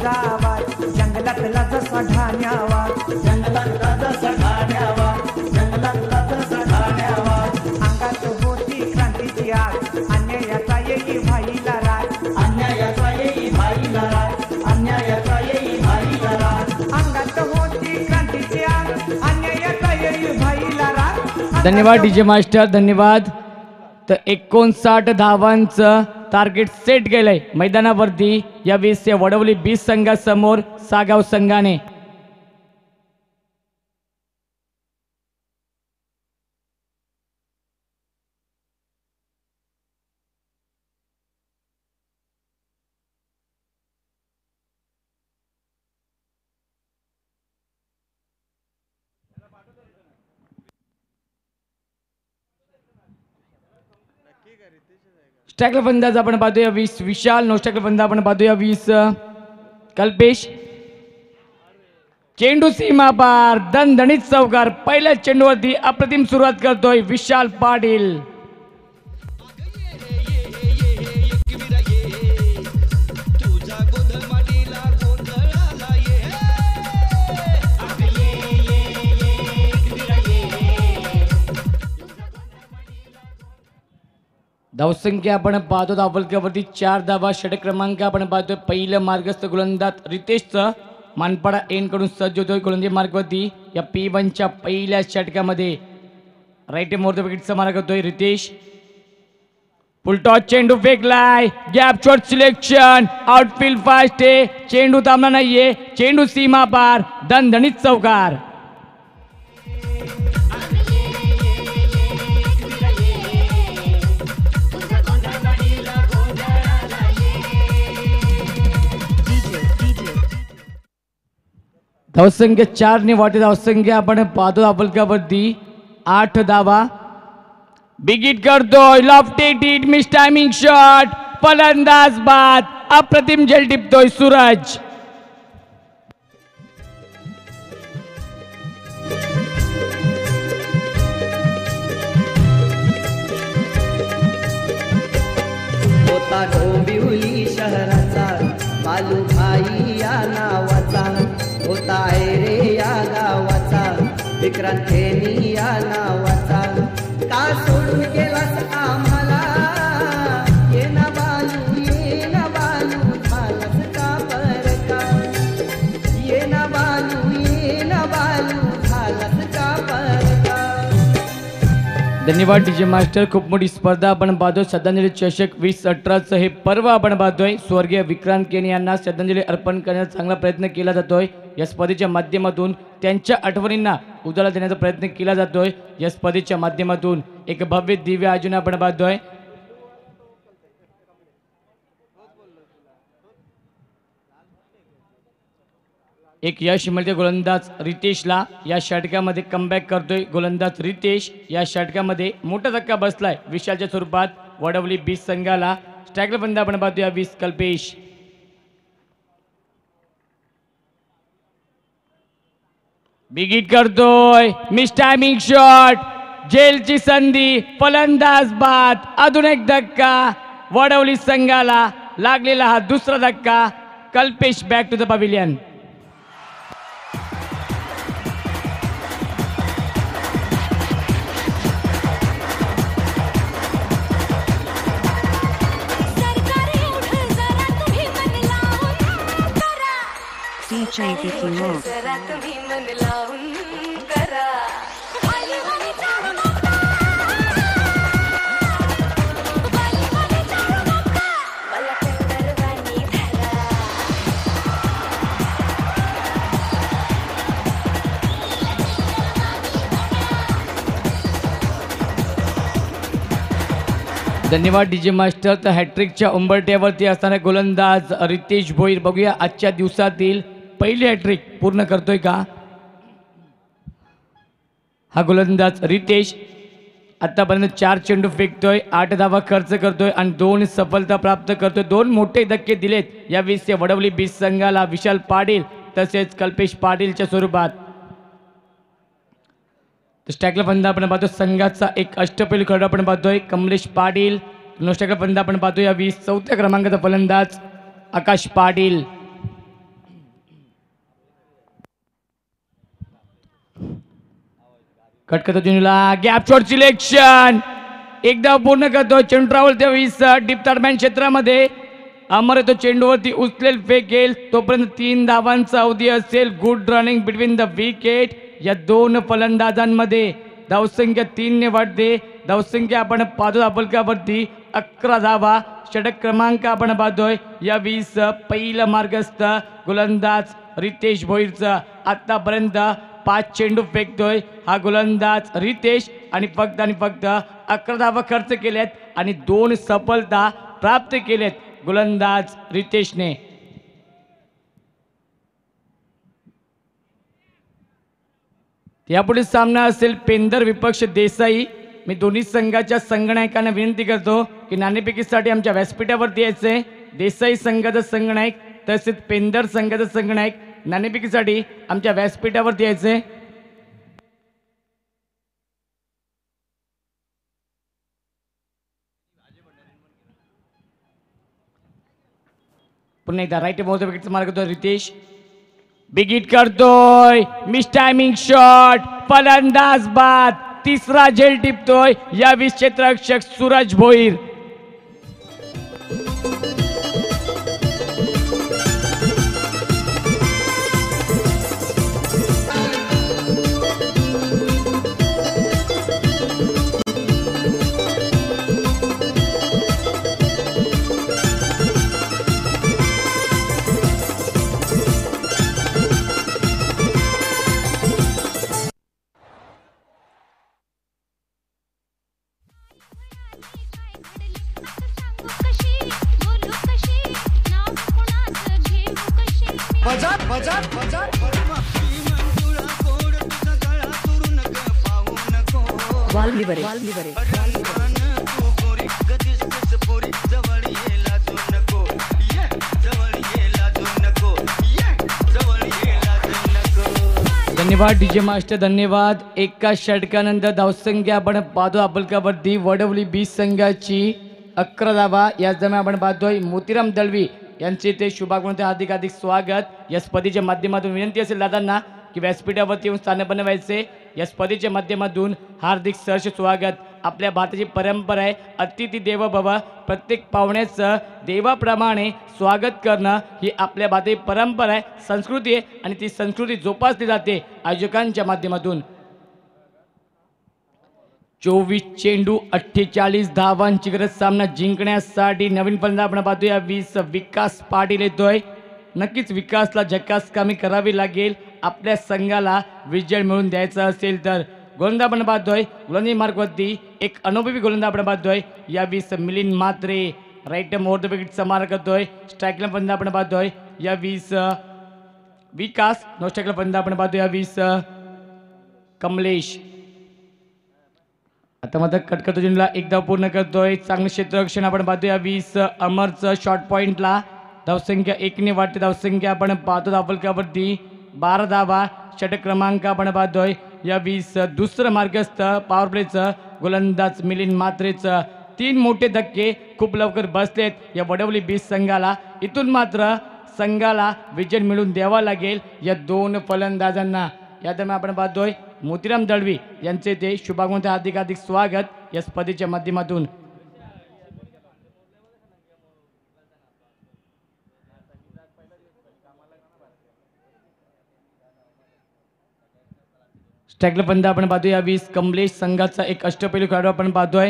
हत्तीचा आवाज जंगलातला जसा ढाण्यावा जंगलातला जसा ढाण्यावा जंगलातला जसा ढाण्यावा अंगात होती क्रांतीची आग अन्यायाचा येई भाईला राग अन्यायाचा येई भाईला राग अन्यायाचा येई भाईला राग अंगात होती क्रांतीची आग अन्यायाचा येई भाईला राग धन्यवाद डीजे मास्टर, धन्यवाद. तर 59 धावांचं टार्गेट सेट केलंय मैदानावरती या 20 वडवली 20 संघासमोर सागाव संघाने. स्ट्रायकर फलंदाज आपण पाहतोय 20 विशाल, नो स्ट्रायकर फलंदाज आपण पाहतोय 20 कल्पेश. चेंडू सीमा पार, दणदणीत चौकार. पहिल्या चेंडूवरती अप्रतिम सुरुवात करतोय विशाल पाटील. धावसंख्या आपण पाहतो धावफलकावरती 4 धावा. षटक क्रमांक आपण पाहतोय पहिलं मार्गस्थ गोलंदाज रितेशचं मानपाडा एन कडून सज्ज होतोय गोलंदाजी मार्गावरती. या P1च्या पहिल्या षटकामध्ये राईट मोर द विकेटचा मारा करतोय रितेश. फुलटॉस चेंडू फेकलाय, gap shot selection, outfield fast आहे, चेंडू थांबला नाहीये, चेंडू सीमा पार, दणदणीत चौकार. धावसंख्या 4 ने वाटे धावसंख्या आपण पाहतो धावफलकावरती 8 धावा. बिगिट करतोय, lofted hit, miss timing shot, फलंदाज बाद, अप्रतिम झेल टिपतोय सूरज. होता डोंबिवली शहराचा बालूभाई या नावाचा होता रे या गावाचा विक्रांत खेनी या नावाचा का सोडून गेलास आम्हाला ये ना बालू झालास का परका ये ना बालू झालास का परका. धन्यवाद डीजे मास्टर. खूप मोठी स्पर्धा आपण पाहतोय श्रद्धांजली चषक 2018चं हे पर्व आपण पाहतोय. स्वर्गीय विक्रांत केनी यांना श्रद्धांजली अर्पण करण्याचा चांगला प्रयत्न केला जातोय. या स्पर्धेच्या माध्यमातून त्यांच्या आठवणींना उजाळा देण्याचा प्रयत्न केला जातोय. या स्पर्धेच्या माध्यमातून एक भव्य दिव्य आयोजन आपण पाहतोय. एक यश मिळते गोलंदाज रितेशला. या षटकामध्ये कमबॅक करतोय गोलंदाज रितेश. या षटकामध्ये मोठा धक्का बसलाय विशालच्या स्वरूपात वडवली 20 संघाला. स्ट्रायकर फलंदाज आपण पाहतोय 20 कल्पेश. बिगिट करतोय, मिस टायमिंग शॉट, जेलची संधी, फलंदाज बाद, अजून एक धक्का वडवली संघाला लागलेला हा दुसरा धक्का. Kalpesh back to the pavilion. DJ Vicky Moore. जरा तुम्ही मन लावून करा. मला कंदरवाणी धरा. धन्यवाद डीजे मास्टर. तर हॅट्रिकच्या उंबरट्यावरती असणारा गोलंदाज रितेश भोईर. बघूया आजच्या दिवसातील पहिली हॅट्रिक पूर्ण करतोय का हा गोलंदाज रितेश. आतापर्यंत 4 चेंडू फेकतोय, 8 धावा खर्च करतोय आणि 2 सफलता प्राप्त करतोय. 2 मोठे धक्के दिलेत या 20 वडवली 20 संघाला विशाल पाटील तसेच कल्पेश पाटीलच्या स्वरूपात. स्ट्रायकर फलंदाज आपण पाहतो संघाचा एक अष्टपैलू खेळाडू आपण पाहतोय कमलेश पाटील. स्ट्रायकर फलंदाज आपण पाहतो या 20 चौथ्या क्रमांकाचा फलंदाज आकाश पाटील. कटकत चेंडूला गॅप शॉट सिलेक्शन, एकदा पूर्ण करतो. चेंडू ट्रॅव्हल 23 डीप दरम्यान क्षेत्रामध्ये. अमर तो चेंडूवरती उचलेल, फेकेल, तोपर्यंत 3 धावांचा अवधी असेल. Good running between the wicket. या दोन फलंदाजांमध्ये धावसंख्या 3 ने वाढते. धावसंख्या आपण पाहतो आपलकावरती 11 धावा. षटक क्रमांक आपण पाहतोय या 20 पहिला मार्गस्थ गोलंदाज रितेश भोईरचा. आतापर्यंत 5 चेंडू फेकतोय हा गोलंदाज रितेश आणि फक्त 11 धावा खर्च केल्यात आणि 2 सफलता प्राप्त केल्यात गोलंदाज रितेशने. यापुढे सामना असेल पेंदर विपक्ष देसाई. मी दोन्ही संघाच्या संघनायकांना विनंती करतो की नाणेफेकीसाठी आमच्या व्यासपीठावरती यायचे. देसाई संघाचा संघनायक तसेच पेंदर संघाचा संघनायक नाणेफेकीसाठी आमच्या व्यासपीठावरती यायचे. पुन्हा एकदा राईट बॉलचा विकेटचा मार्ग करतोय रितेश. बिग हिट करतोय, मिस टायमिंग शॉट, फलंदाज बाद. तिसरा झेल टिपतोय या 20 क्षेत्ररक्षक सूरज भोईर. धन्यवाद डीजे मास्टर, धन्यवाद. एका षटकानंतर धावसंख्या आपण पाहतो आपलकावरती वडवली 20 संघाची 11 धावा. याच दरम्यान आपण पाहतोय मोतीराम दळवी यांचे ते शुभागमनाचे हार्दिक स्वागत. या स्पर्धेच्या माध्यमातून विनंती असेल दादांना की व्यासपीठावरती येऊन स्थान बनवायचे. या स्पर्धेच्या माध्यमातून हार्दिक सहर्ष स्वागत. आपल्या भारताची परंपरा आहे अतिथी देवो भव. प्रत्येक पाहुण्याचं देवाप्रमाणे स्वागत करणं ही आपल्या भारताची परंपरा आहे, संस्कृती आहे आणि ती संस्कृती जोपासली जाते आयोजकांच्या माध्यमातून. 24 चेंडू 48 धावांची गरज. सामना जिंकण्यासाठी नवीन फलंदाज आपण पाहतोय या 20 विकास पाटील येतोय. नक्कीच विकासला झकास कामी करावी लागेल आपल्या संघाला विजय मिळवून द्यायचा असेल तर. गोलंदाज आपण पाहतोय गोलंदाजी मार्गवरती एक अनुभवी गोलंदाज आपण पाहतोय या 20 Milind Mhatre. Right more the विकेटचा मार करतोय. स्ट्राईकला फलंदाज आपण पाहतोय या 20 विकास. नो स्ट्राईकला फलंदाज आपण पाहतोय या 20 कमलेश. आता मात्र कटकट चेंडूला एकदा पूर्ण करतोय. चांगलं क्षेत्ररक्षण आपण पाहतोय या 20 अमरचं शॉर्ट पॉइंटला. धावसंख्या 1 ने वाढते. धावसंख्या आपण पाहतो धावफलकावरती 12 धावा. षटक क्रमांक आपण पाहतोय या 20 दुसरं मार्गस्थ पॉवर प्लेचं गोलंदाज मिलिंद म्हात्रेचं. 3 मोठे धक्के खूप लवकर बसलेत या वडवली 20 संघाला. इथून मात्र संघाला विजय मिळवून द्यावा लागेल या 2 फलंदाजांना. या दरम्यान आपण पाहतोय मोतीराम दळवी यांचे ते शुभागमनाचे हार्दिक स्वागत या स्पर्धेच्या माध्यमातून. स्ट्राईकला फलंदाज आपण पाहतोय या 20 कमलेश संघाचा एक अष्टपैलू खेळाडू आपण पाहतोय.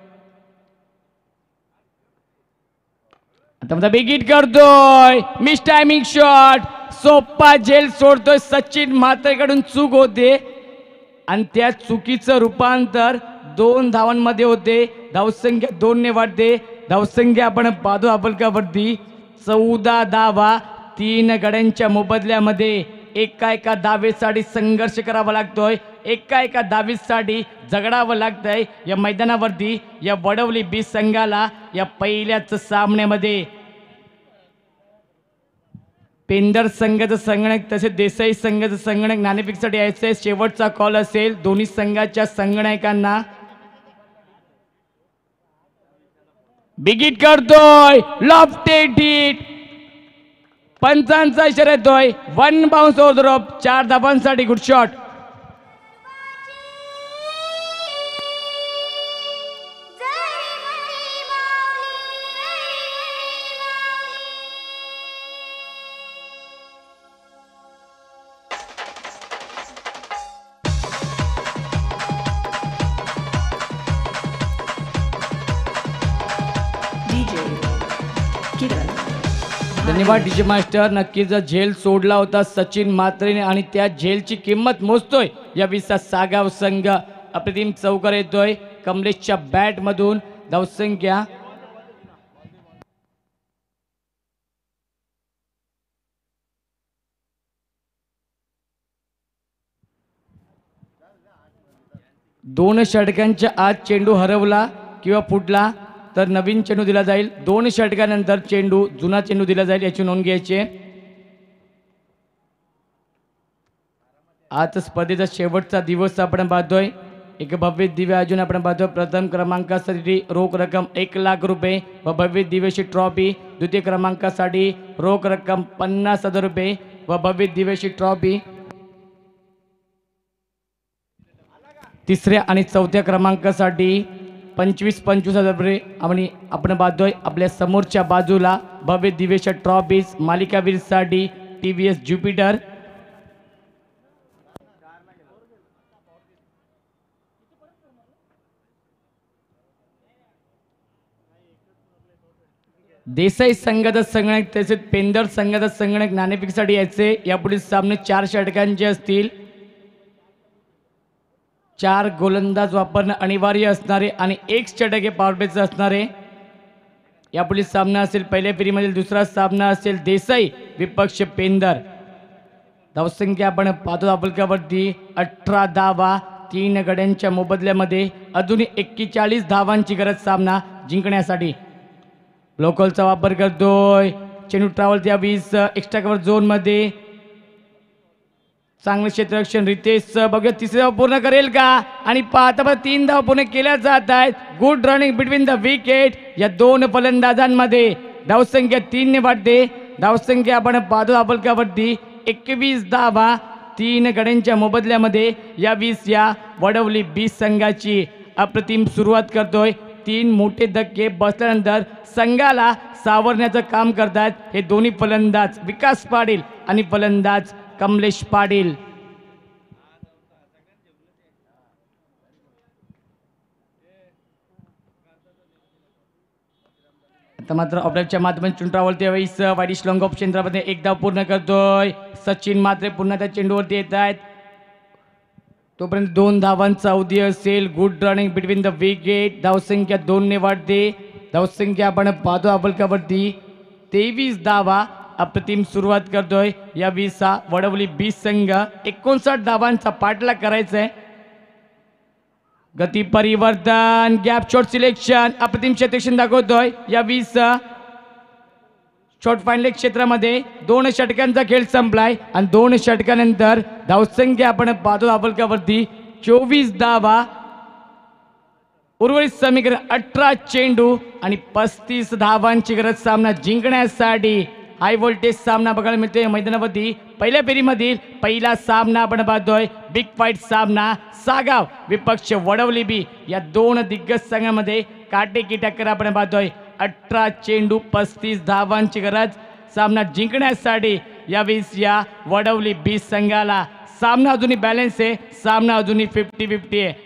आता माझा बिग हिट करतोय, मिस टायमिंग शॉट, सोप्पा झेल सोडतोय. सचिन म्हात्रेकडून चूक होते आणि त्या चुकीचं रूपांतर 2 धावांमध्ये होते. धावसंख्या 2 ने वाढते. धावसंख्या आपण पाहतो आपलकावरती 14 धावा. 3 गड्यांच्या मोबदल्यामध्ये एका धावेसाठी संघर्ष करावा लागतोय. एका धावेसाठी झगडावं लागतंय या मैदानावरती या वडवली 20 संघाला. या पहिल्याच सामन्यामध्ये पेंदर संघाचं संगणक तसेच देसाई संघाचं संगणक नाणेफेकीसाठी यायचंय. शेवटचा कॉल असेल दोन्ही संघाच्या संगणकांना. बिग हिट करतोय, लॉफ्टेड हिट. पंचांचा इशारा येतोय. 1 बाउन्स ओव्हर द रॉप. 4 धावांसाठी गुड शॉट. DJ Kiran. धन्यवाद डीजे मास्टर. नक्कीच झेल सोडला होता सचिन म्हात्रेने आणि त्या झेलची किंमत मोजतोय या 20चा सागाव संघ. अप्रतिम चौकार येतोय कमलेशच्या बॅट मधून. धावसंख्या दोन षटकांच्या आत चेंडू हरवला किंवा फुटला तर नवीन चेंडू दिला जाईल. 2 षटकानंतर चेंडू जुना चेंडू दिला जाईल याची नोंद घ्यायची. आज स्पर्धेचा शेवटचा दिवस आपण पाहतोय. एक भव्य दिव्य आयोजन आपण पाहतोय. प्रथम क्रमांकासाठी रोख रक्कम 1 लाख रुपये व भव्य दिव्यशी ट्रॉफी. द्वितीय क्रमांकासाठी रोख रक्कम 50,000 रुपये व भव्य दिव्यशी ट्रॉफी. तिसऱ्या आणि चौथ्या क्रमांकासाठी 25,000 रुपये. आणि आपण पाहतोय आपल्या समोरच्या बाजूला भव्य दिव्यच्या ट्रॉफीज. मालिकावीरसाठी TVS ज्युपिटर. देसाई संघाचा संगणक तसेच पेंदर संघाचा संगणक नाणेफेकीसाठी यायचे. यापुढील सामने 4 षटकांचे असतील. 4 गोलंदाज वापरणं अनिवार्य असणारे आणि 1 षटक हे पॉवर प्लेचं असणारे. यापुढील सामना असेल पहिल्या फेरीमधील दुसरा सामना असेल देसाई विपक्ष पेंदर. धावसंख्या आपण पाहतो आपल्यावरती 18 धावा 3 गड्यांच्या मोबदल्यामध्ये. अजूनही 41 धावांची गरज सामना जिंकण्यासाठी. लोकलचा वापर करतोय चेंडू ट्रॅव्हल त्या 20 एक्स्ट्रा कव्हर झोन मध्ये. चांगलं क्षेत्ररक्षण रितेश. बघूया तिसरी धाव पूर्ण करेल का. आणि पाहता 3 धाव पूर्ण केल्या जात आहेत. Good running between the wicket या 2 फलंदाजांमध्ये. धावसंख्या 3 ने वाढते. धावसंख्या आपण पाहतो आपल्यावरती 21 धावा 3 गड्यांच्या मोबदल्यामध्ये. या 20 या वडवली 20 संघाची अप्रतिम सुरुवात करतोय. 3 मोठे धक्के बसल्यानंतर संघाला सावरण्याचं काम करतात हे दोन्ही फलंदाज विकास पाटील आणि फलंदाज कमलेश पाटील. आता मात्र ऑपरेटरच्या माध्यमातून चुंटरावरती त्यावेळेस वाईडिश लॉंग ऑफ क्षेत्रामध्ये 1 धाव पूर्ण करतोय सचिन म्हात्रे. पुन्हा त्या चेंडूवरती येत आहेत. तोपर्यंत 2 धावांचा अवधी असेल. Good running between the wicket. धावसंख्या 2 ने वाढते. धावसंख्या आपण पाहतो आपल्यावरती 23 धावा. अप्रतिम सुरुवात करतोय या 20चा वडवली 20 संघ. 59 धावांचा पाठलाग करायचा आहे. गती परिवर्तन गॅप शॉट सिलेक्शन अप्रतिम क्षेत्ररक्षण दाखवतोय या 20 शॉट फायनल क्षेत्रामध्ये. 2 षटकांचा खेळ संपलाय आणि 2 षटकानंतर धावसंख्या आपण पाहतो आपल्यावरती 24 धावा. उर्वरित समीकरण 18 चेंडू आणि 35 धावांची गरज सामना जिंकण्यासाठी. हाय व्होल्टेज सामना बघायला मिळतोय मैदानावरती. पहिल्या फेरीमधील पहिला सामना आपण पाहतोय. बिग फाईट सामना सागाव विपक्ष वडवली बी या 2 दिग्गज संघामध्ये काटेकी टक्कर आपण पाहतोय. 18 चेंडू 35 धावांची गरज सामना जिंकण्यासाठी या 20 या वडवली 20 संघाला. सामना अजूनही बॅलन्स आहे. सामना अजूनही 50-50 आहे.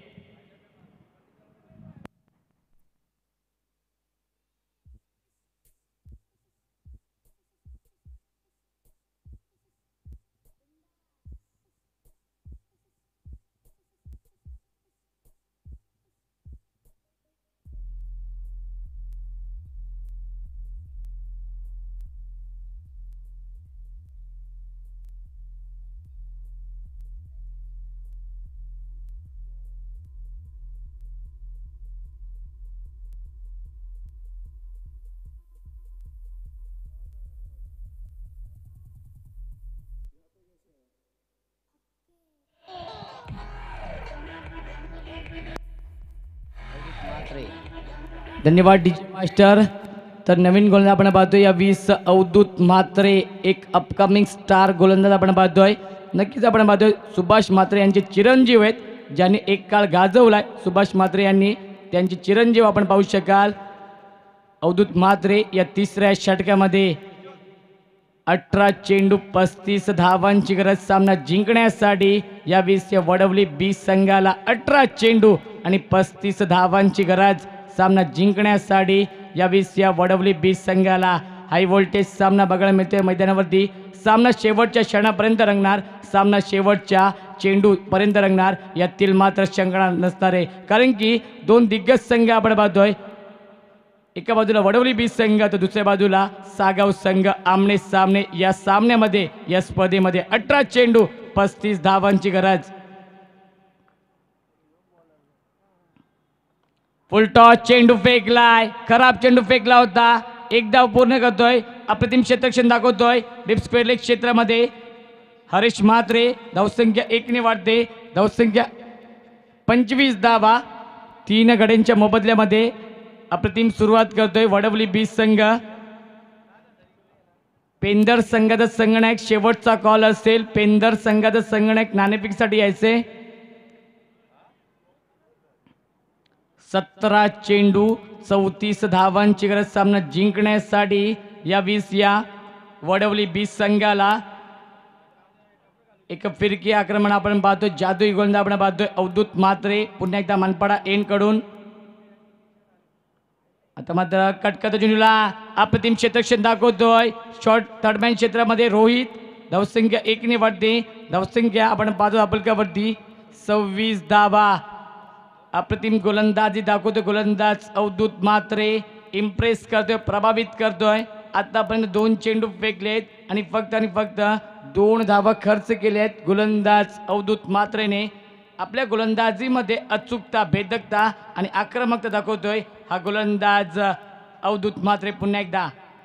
धन्यवाद डीजे मास्टर. तर नवीन गोलंदाज आपण पाहतोय या 20 अवधूत म्हात्रे. एक अपकमिंग स्टार गोलंदाज आपण पाहतोय. नक्कीच आपण पाहतोय सुभाष म्हात्रे यांचे चिरंजीव आहेत ज्यांनी एक काळ गाजवलाय. सुभाष म्हात्रे यांनी त्यांचे चिरंजीव आपण पाहू शकाल. अवधूत म्हात्रे या 3ऱ्या षटकामध्ये 18 चेंडू 35 धावांची गरज सामना जिंकण्यासाठी. या 20 वडवली 20 संघाला 18 चेंडू आणि 35 धावांची गरज सामना जिंकण्यासाठी. यावेळेस या वडवली बीज संघाला हाय व्होल्टेज सामना बघायला मिळतोय मैदानावरती. सामना शेवटच्या क्षणापर्यंत रंगणार, सामना शेवटच्या चेंडू पर्यंत रंगणार, यातील मात्र शंका नसणार आहे. कारण की दोन दिग्गज संघ आपण पाहतोय, एका बाजूला वडवली बीज संघ तर दुसऱ्या बाजूला सागाव संघ आमने सामने. या सामन्यामध्ये या स्पर्धेमध्ये 18 चेंडू 35 धावांची गरज. फुलटॉस चेंडू फेकलाय, खराब चेंडू फेकला होता. एक धाव पूर्ण करतोय, अप्रतिम क्षेत्रक्षण दाखवतोय डीप स्क्वेअर लेग क्षेत्रामध्ये. हरीश म्हात्रे धावसंख्या 1 ने वाढते, धावसंख्या 25 धावा 3 गड्यांच्या मोबदल्यामध्ये. अप्रतिम सुरुवात करतोय वडवली बीज संघ. पेंदर संघाचा संगणक शेवटचा कॉल असेल. पेंदर संघाचा संगणक नाणेफेकीसाठी यायचे. 17 चेंडू 34 धावांची गरज सामना जिंकण्यासाठी. या वडवली बीज संघाला एक फिरकी आक्रमण आपण पाहतोय, जादुई गोलंदाज आपण पाहतोय अवधूत म्हात्रे पुन्हा एकदा मनपाडा एन कडून. आता मात्र कटकत चेंडूला अप्रतिम क्षेत्रक्षण दाखवतोय. शॉर्ट थर्डमॅन क्षेत्रामध्ये रोहित, धावसंख्या 1 ने वाढते, धावसंख्या आपण पाहतो आपलकावरती 26 धावा. अप्रतिम गोलंदाजी दाखवतोय गोलंदाज अवधूत म्हात्रे. इम्प्रेस करतोय, प्रभावित करतोय. आतापर्यंत 2 चेंडू फेकलेत आणि फक्त 2 धावा खर्च केल्यात गोलंदाज अवधूत म्हात्रेने. आपल्या गोलंदाजीमध्ये अचूकता, भेदकता आणि आक्रमकता दाखवतोय हा गोलंदाज अवधूत म्हात्रे. पुन्हा एकदा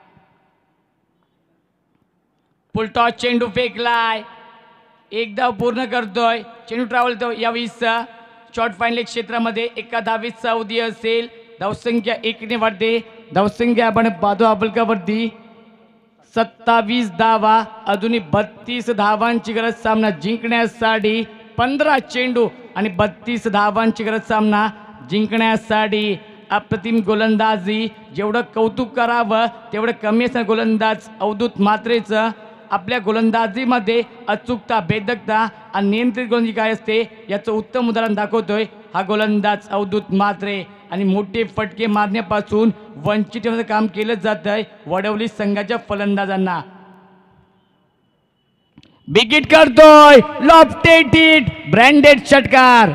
फुलटॉस चेंडू फेकलाय, एक धाव पूर्ण करतोय. चेंडू ट्रॅव्हल तो यावेळेस शॉर्ट फाईनल क्षेत्रामध्ये 1 धावेचा अवधी असेल. धावसंख्या 1 ने वाढते, धावसंख्या आपण पाहतो आपलकावरती 27 धावा. अजूनही 32 धावांची गरज सामना जिंकण्यासाठी. 15 चेंडू आणि 32 धावांची गरज सामना जिंकण्यासाठी. अप्रतिम गोलंदाजी, जेवढं कौतुक करावं तेवढं कमी असणार गोलंदाज अवधूत म्हात्रेचं. आपल्या गोलंदाजीमध्ये अचूकता, भेदकता आणि नियंत्रित गोलंदाजी काय असते याचं उत्तम उदाहरण दाखवतोय हा गोलंदाज अवधूत म्हात्रे. आणि मोठे फटके मारण्यापासून वंचित ठेवण्याचं काम केलं जात आहे वडवली संघाच्या फलंदाजांना. बिगिट करतोय, लॉफ्टेड हिट, ब्रँडेड षटकार.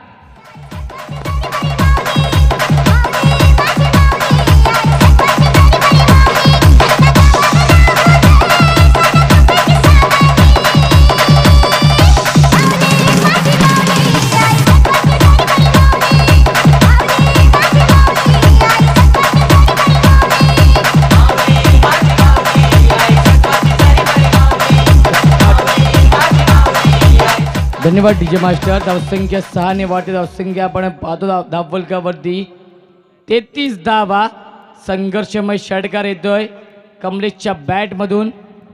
धन्यवाद डीजे मास्टर. धावसंख्या 6 ने वाढते, धावसंख्या आपण पाहतो धावफलकावरती 33 धावा. संघर्षमय षटकार येतोय कमलेशच्या बॅटमधून.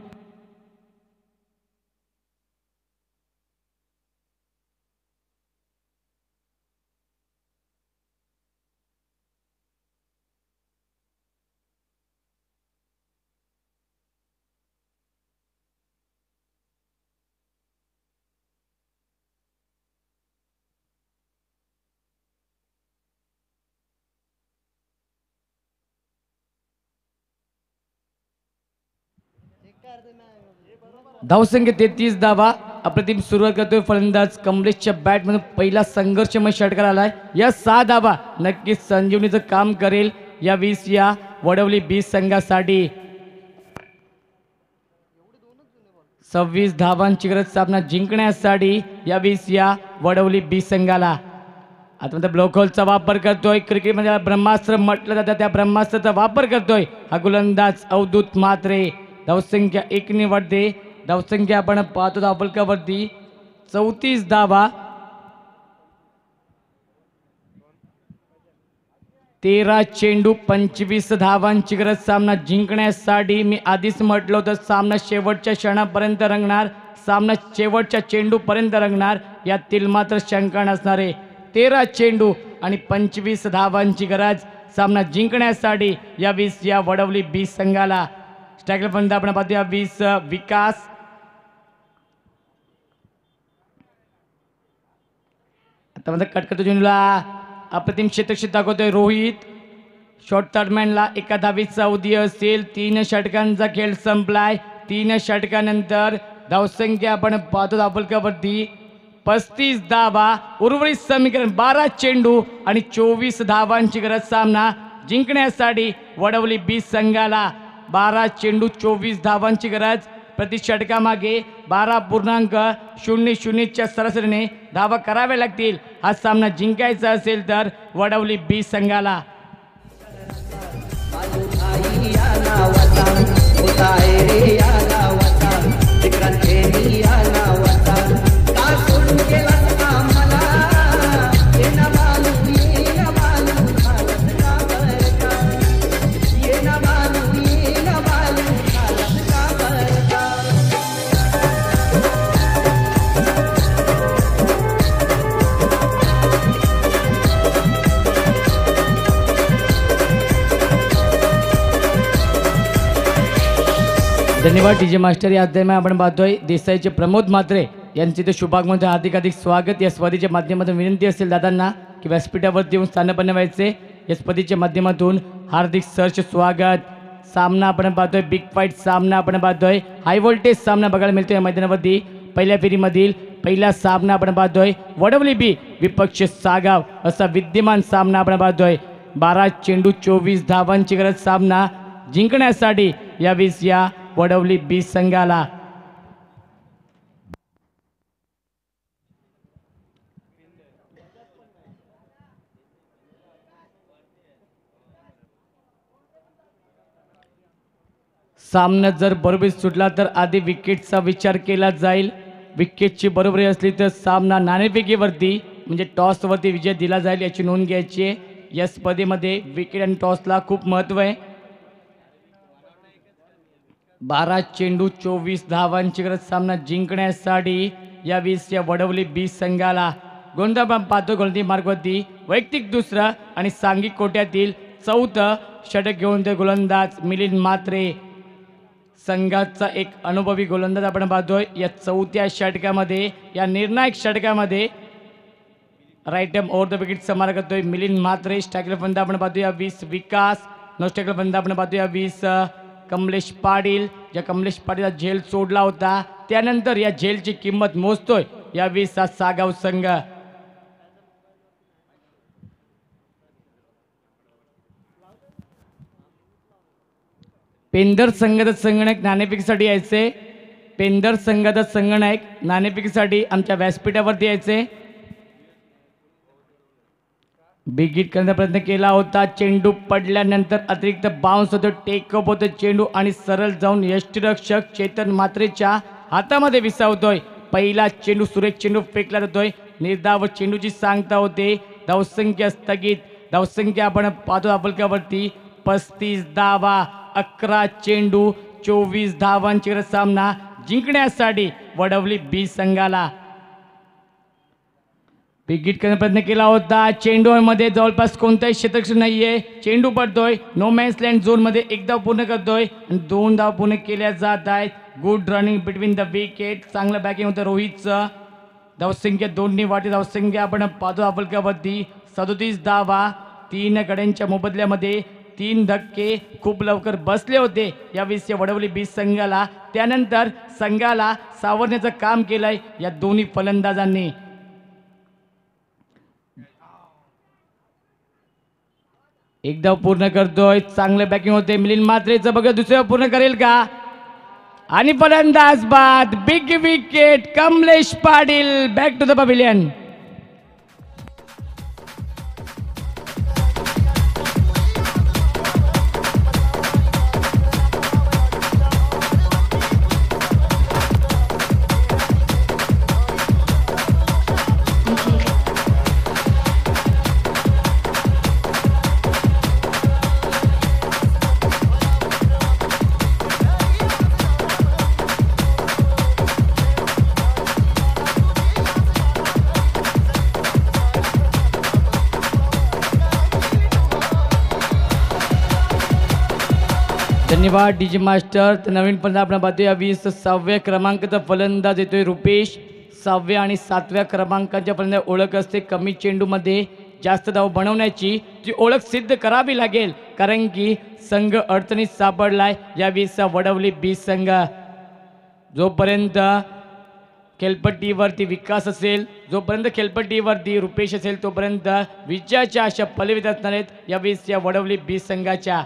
धावसंख्या 33 धावा. अप्रतिम सुरुवात करतोय फलंदाज कमलेशच्या बॅटमधून. पहिला संघर्षमय षटकार आलाय. या 6 धावा नक्कीच संजीवनीचं काम करेल या वडवली बीज संघासाठी. 26 धावांची गरज सामना जिंकण्यासाठी या वडवली बीज संघाला. आता म्हणजे ब्लॉक होलचा वापर करतोय. क्रिकेटमध्ये ब्रह्मास्त्र म्हटलं जातं, त्या ब्रह्मास्त्राचा वापर करतोय हा गोलंदाज अवधूत म्हात्रे. धावसंख्या 1 ने वाढते, धावसंख्या आपण पाहतो धावफलकावरती 34 धावा. 13 चेंडू 25 धावांची गरज सामना जिंकण्यासाठी. मी आधीच म्हटलं होतं सामना शेवटच्या क्षणापर्यंत रंगणार, सामना शेवटच्या चेंडूपर्यंत रंगणार, यातील मात्र शंका नसणार आहे. 13 चेंडू आणि 25 धावांची गरज सामना जिंकण्यासाठी या वडवली बीज संघाला. स्ट्रायकर पर्यंत आपण पाहतोय 20 विकास. आता म्हणजे कटकट चेंडूला अप्रतिम क्षेत्रक्षेत्र दाखवतोय रोहित. शॉर्ट दरम्यानला एका धावीचा उदय असेल. 3 षटकांचा खेळ संपलाय. 3 षटकानंतर धावसंख्या आपण पाहतो धावफलकावरती 35 धावा. उर्वरित समीकरण 12 चेंडू आणि 24 धावांची गरज. सामना जिंकण्यासाठी वडवली बी संघाला 12 चेंडू 24 धावांची गरज. प्रति षटकामागे 12.00च्या सरासरीने धावा कराव्या लागतील. हा सामना जिंकायचा असेल तर वडवली बी संघाला. धन्यवाद टी जे मास्टर. या अध्यायामध्ये आपण पाहतोय देसाईचे प्रमोद म्हात्रे यांचे ते शुभागमनचे हार्दिक स्वागत. या स्पर्धेच्या माध्यमातून विनंती असेल दादांना की व्यासपीठावरती येऊन स्थानपन्न व्हायचे. या स्पर्धेच्या माध्यमातून हार्दिक सहर्ष स्वागत. सामना आपण पाहतोय बिग फाईट सामना आपण पाहतोय. हाय व्होल्टेज सामना बघायला मिळतोय या मैदानावरती. पहिल्या फेरीमधील पहिला सामना आपण पाहतोय वडवली बी विपक्ष सागाव असा विद्यमान सामना आपण पाहतोय. 12 चेंडू 24 धावांची गरज. सामना जिंकण्यासाठी यावेळेस या वडवली बी संघाला. सामना जर बरोबर सुटला तर आधी विकेटचा विचार केला जाईल. विकेटची बरोबरी असली तर सामना नाणेफेकीवरती म्हणजे टॉसवरती विजय दिला जाईल याची नोंद घ्यायची आहे. या स्पर्धेमध्ये विकेट आणि टॉसला खूप महत्त्व आहे. 12 चेंडू 24 धावांची गरज. सामना जिंकण्यासाठी यावेळेस या वडवली बी संघाला. गोलंदाज पाहतो गोलंदाजी मार्गवरती वैयक्तिक दुसरं आणि सांघिक कोट्यातील 4थं षटक घेऊन ते गोलंदाज मिलिंद म्हात्रे. संघाचा एक अनुभवी गोलंदाज आपण पाहतोय. या 4थ्या षटकामध्ये या निर्णायक षटकामध्ये राईट आर्म ओव्हर द विकेटचा मारा करतोय मिलिंद म्हात्रे. स्ट्रायकर फंदा आपण पाहतोय या 20 विकास. नो स्ट्रायकर फंदा आपण पाहतोय या 20 कमलेश पाटील. ज्या कमलेश पाटीलला झेल सोडला होता त्यानंतर या झेलची किंमत मोजतोय या 20 सागाव संघ. पेंदर संघाचा संगणक नाणेफेकीसाठी यायचे. पेंदर संघाचा संगणक नाणेफेकीसाठी आमच्या व्यासपीठावरती यायचे. बिग हिट करण्याचा प्रयत्न केला होता. चेंडू पडल्यानंतर अतिरिक्त बाउन्स होतो. टेकअप होतो चेंडू आणि सरळ जाऊन यष्टिरक्षक चेतन म्हात्रेच्या हातामध्ये विसावतोय. पहिला चेंडू सुरेख चेंडू फेकला जातोय. निर्धाव चेंडूची सांगता होते. धावसंख्या स्थगित. धावसंख्या आपण पाहतो धावफलकावरती 35 धावा. 11 चेंडू 24 धावांची गरज. सामना जिंकण्यासाठी वडवली बी संघाला. बिग हिट करण्याचा प्रयत्न केला होता. चेंडूमध्ये जवळपास कोणताही क्षेत्ररक्षण नाहीये. चेंडू पडतोय नो मॅन्स लँड झोनमध्ये. एक धाव पूर्ण करतोय आणि 2 धाव पूर्ण केल्या जात आहेत. Good running between the wicket. चांगलं बॅटिंग होतं रोहितचं. धावसंख्या 2नी वाटी. धावसंख्या आपण पाहतो धावफलकावरती 37 धावा. 3 गड्यांच्या मोबदल्यामध्ये 3 धक्के खूप लवकर बसले होते यावेळेस या वडवली बी संघाला. त्यानंतर संघाला सावरण्याचं काम केलंय या दोन्ही फलंदाजांनी. एक धाव पूर्ण करतोय. चांगलं बॅटिंग होते मिलिंद म्हात्रेचं. बघा दुसरं पूर्ण करेल का. आणि फलंदाज बाद. Big wicket Kamlesh Patil. Back to the pavilion. धन्यवाद डी जे मास्टर. तर नवीन फलंदाज आपण पाहतोय 26व्या क्रमांकाचा फलंदाज येतोय रुपेश. 6व्या आणि 7व्या क्रमांकाच्या फलंदाज ओळख असते. कमी चेंडूमध्ये जास्त धाव बनवण्याची ती ओळख सिद्ध करावी लागेल, कारण की संघ अडचणीत सापडलाय या 20चा वडवली 20 संघ. जोपर्यंत खेळपट्टीवरती विकास असेल, जोपर्यंत खेळपट्टीवरती रुपेश असेल, तोपर्यंत विजयाच्या आशा पलवित असणार आहेत या 20च्या वडवली 20 संघाच्या.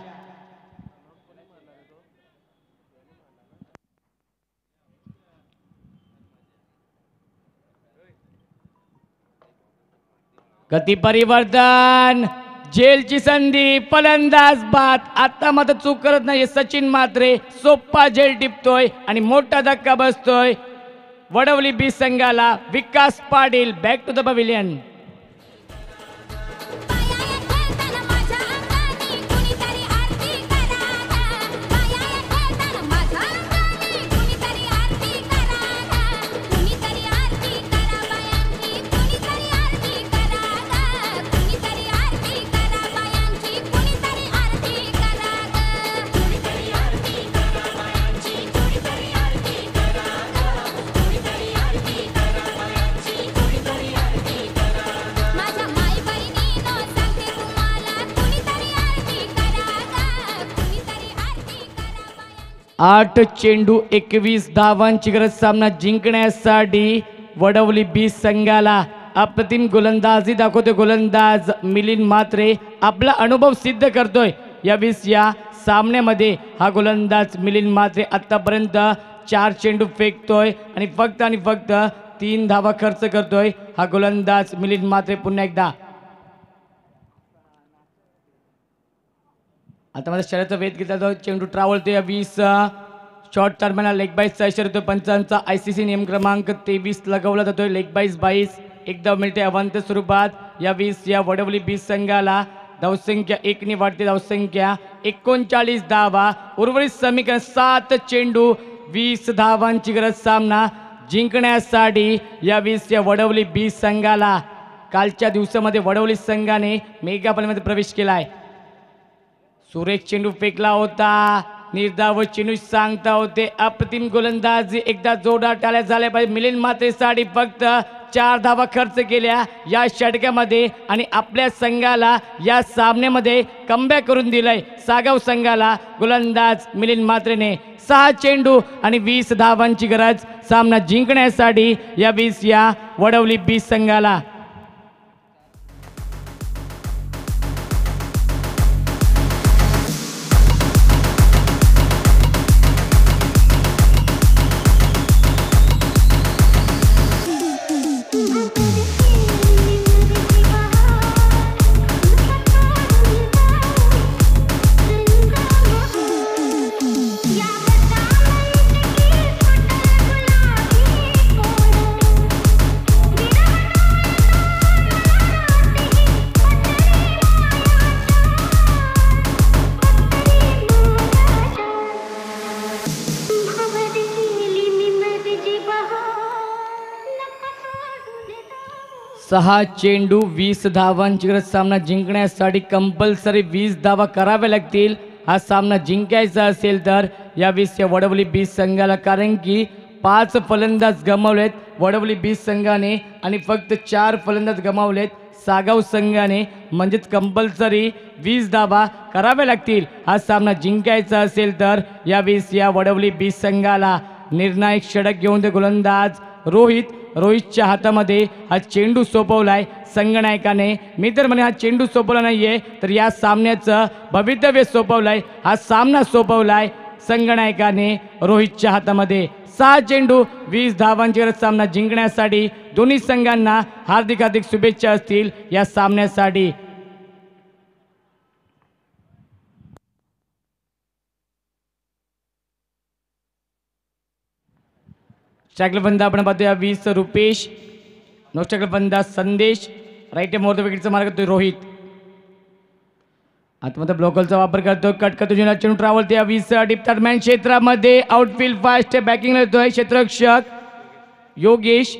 गती परिवर्तन, झेलची संधी, फलंदाज बाद. आता मात्र चूक करत नाही सचिन म्हात्रे, सोप्पा झेल टिपतोय आणि मोठा धक्का बसतोय वडवली 20 संघाला. Vikas Patil back to the pavilion. आठ चेंडू 21 धावांची गरज सामना जिंकण्यासाठी वडवली 20 संघाला. अप्रतिम गोलंदाजी दाखवतोय गोलंदाज मिलिंद म्हात्रे, आपला अनुभव सिद्ध करतोय या 20 या सामन्यामध्ये. हा गोलंदाज मिलिंद म्हात्रे आतापर्यंत 4 चेंडू फेकतोय आणि फक्त 3 धावा खर्च करतोय हा गोलंदाज मिलिंद म्हात्रे. पुन्हा एकदा आता माझ्या शर्यतीचा वेध घेतला जातो, चेंडू ट्रावलतो या 20 शॉर्ट टर्मिनल लेग बाईसचा इशारा येतो पंचांचा. ICC नियम क्रमांक 23 लगावला जातोय. लेग बाईस 22 एक धाव मिळते अवांत स्वरूपात या 20 या वडवली 20 संघाला. धावसंख्या 1 ने वाढते, धावसंख्या 39 धावा. उर्वरित समीकरण 7 चेंडू 20 धावांची गरज सामना जिंकण्यासाठी या 20 या वडवली 20 संघाला. कालच्या दिवसामध्ये वडवली संघाने मेगा फायनलमध्ये प्रवेश केलाय. सुरेख चेंडू फेकला होता, निर्धाव चेंडू सांगता होते. अप्रतिम गोलंदाजी, एकदा जोरदार टाळ्या झाल्या पाहिजे मिलिंद म्हात्रेसाठी. फक्त 4 धावा खर्च केल्या या षटकामध्ये आणि आपल्या संघाला या सामन्यामध्ये कमबॅक करून दिलंय सागाव संघाला. गोलंदाज मिलिंद म्हात्रेने 6 चेंडू आणि 20 धावांची गरज सामना जिंकण्यासाठी या 20 या वडवली 20 संघाला. सहा चेंडू 20 धावांची गरज सामना जिंकण्यासाठी कंपल्सरी 20 धावा कराव्या लागतील हा सामना जिंकायचा असेल तर या 20 या वडवली 20 संघाला. कारण की 5 फलंदाज गमावलेत वडवली 20 संघाने आणि फक्त 4 फलंदाज गमावलेत सागाव संघाने. म्हणजेच कंपल्सरी 20 धावा कराव्या लागतील हा सामना जिंकायचा असेल तर या 20 या वडवली 20 संघाला. निर्णायक षटक घेऊन ते गोलंदाज रोहितच्या हातामध्ये हा चेंडू सोपवलाय संघनायकाने. मी तर म्हणे हा चेंडू सोपवला नाहीये तर या सामन्याचं भवितव्य सोपवलाय. हा सामना सोपवलाय संघनायकाने रोहितच्या हातामध्ये. 6 चेंडू 20 धावांची गरज सामना जिंकण्यासाठी. दोन्ही संघांना हार्दिक शुभेच्छा असतील या सामन्यासाठी. स्ट्रायकल फलंदाज आपण पाहतोय 20 रुपेश, नो स्ट्रायकल फलंदाज संदेश, राईट मोर विकेटचा मार्ग करतोय रोहित. आतमध्ये ब्लॉकलचा वापर करतो, कट करतो जुना चेंडू ट्रॅव्हल त्या 20 डीप दरम्यान क्षेत्रामध्ये आउटफील्ड फास्ट बॅकिंग येतोय क्षेत्ररक्षक योगेश.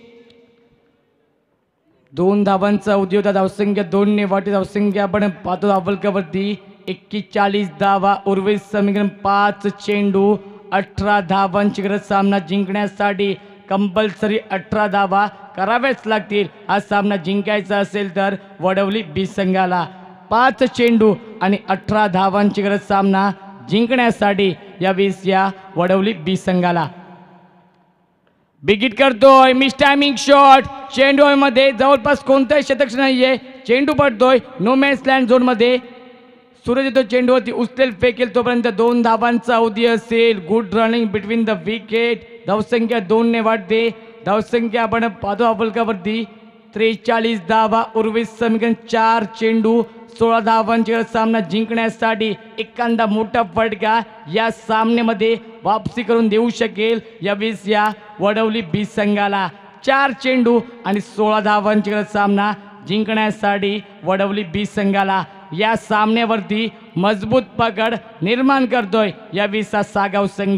2 धावांचा उद्योग, धावसंख्या 2 ने वाटी. धावसंख्या आपण पाहतो धावलकावरती 41 धावा. उर्वरित समीकरण 5 चेंडू 18 धावांची गरज सामना जिंकण्यासाठी. कंपल्सरी 18 धावा कराव्याच लागतील हा सामना जिंकायचा असेल तर वडवली बी संघाला 5 चेंडू आणि 18 धावांची गरज सामना जिंकण्यासाठी या वडवली बी संघाला बिगिट करतोय मिस टायमिंग शॉट चेंडू मध्ये जवळपास कोणताही शतक नाहीये चेंडू पडतोय नो मॅन्स लँड झोन मध्ये सूरज येतो चेंडूवरती उचलेल फेकेल तोपर्यंत 2 धावांचा अवधी असेल good running between the wicket धावसंख्या 2 ने वाढते धावसंख्या आपण पाहतो फलकावरती 43 धावा उर्वरित समीकरण 4 चेंडू 16 धावांची सामना जिंकण्यासाठी एखादा मोठा फटका या सामन्यामध्ये वापसी करून देऊ शकेल या वडवली बी संघाला 4 चेंडू आणि 16 धावांची सामना जिंकण्यासाठी वडवली बी संघाला या सामन्यावरती मजबूत पकड निर्माण करतोय या सागाव संघ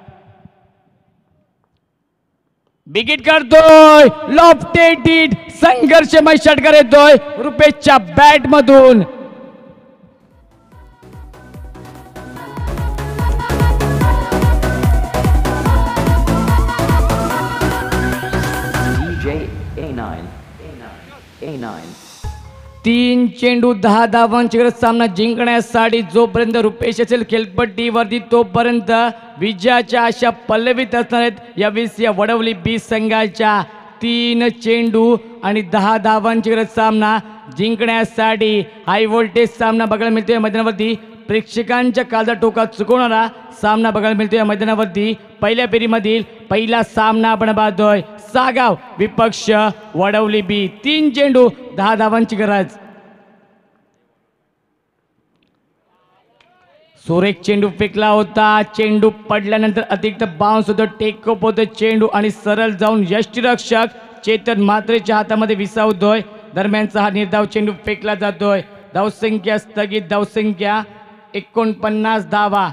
बिगिट करतोय लॉफ्टेड संघर्षमय षटकार येतोय रुपेशच्या बॅट मधून DJ A9. A9. 3 चेंडू 10 धावांची गरज सामना जिंकण्यासाठी जोपर्यंत रुपेश असेल खेळपट्टीवरती तोपर्यंत विजयाच्या आशा पल्लवीत असणार आहेत या वडवली बी संघाच्या 3 चेंडू आणि 10 धावांची गरज सामना जिंकण्यासाठी हाय व्होल्टेज सामना बघायला मिळतोय मैदानावरती प्रेक्षकांच्या काळजा टोकात चुकवणारा सामना बघायला मिळतोय मैदानावरती पहिल्या फेरीमधील पहिला सामना आपण पाहतोय सागाव विपक्ष वडवली बी 3 चेंडू 10 धावांची गरज सुरेख चेंडू फेकला होता चेंडू पडल्यानंतर अतिरिक्त बाउन्स होतो टेकअप होतो चेंडू आणि सरळ जाऊन यष्टीरक्षक चेतन मात्रेच्या हातामध्ये विसावतोय दरम्यानचा हा निर्धाव चेंडू फेकला जातोय धावसंख्या स्थगित धावसंख्या 49 धावा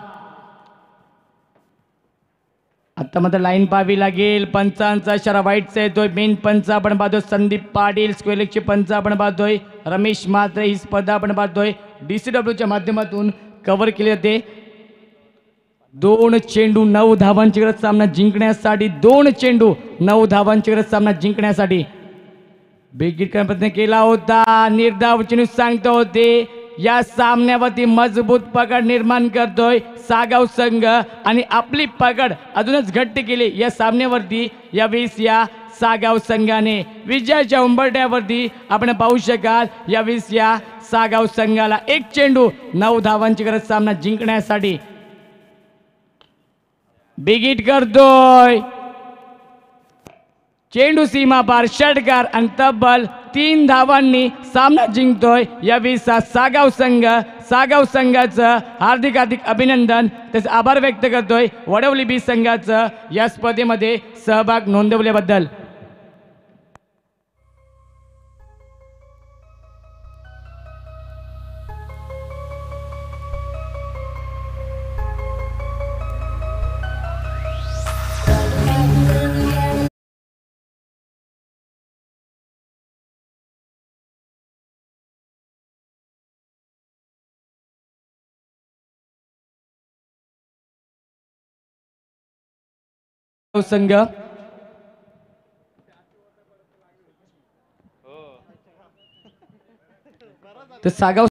आता मात्र लाईन पाहावी लागेल पंचांचा इशारा वाईटचा येतोय मेन पंच आपण पाहतोय संदीप पाटील स्क्वेलेकचे पंच आपण पाहतोय रमेश म्हात्रे ही स्पर्धा आपण पाहतोय DCWच्या माध्यमातून कव्हर केले जाते 2 चेंडू 9 धावांची गरज सामना जिंकण्यासाठी 2 चेंडू 9 धावांची गरज सामना जिंकण्यासाठी बिगिट प्रयत्न केला होता निर्धाव चेंडू सांगतो होते या सामन्यावरती मजबूत पकड निर्माण करतोय सागाव संघ आणि आपली पकड अजूनच घट्ट केली या सामन्यावरती या सागाव संघाने विजयाच्या उंबरठ्यावरती आपण पाहू शकाल या सागाव संघाला 1 चेंडू 9 धावांची गरज सामना जिंकण्यासाठी बिगिट करतोय चेंडू सीमा पार षटकार आणि तब्बल 3 धावांनी सामना जिंकतोय या सागाव संघ सागाव संघाचं हार्दिक अभिनंदन त्याचे आभार व्यक्त करतोय वडवली बी संघाचं या स्पर्धेमध्ये सहभाग नोंदवल्याबद्दल संघ तर सागाव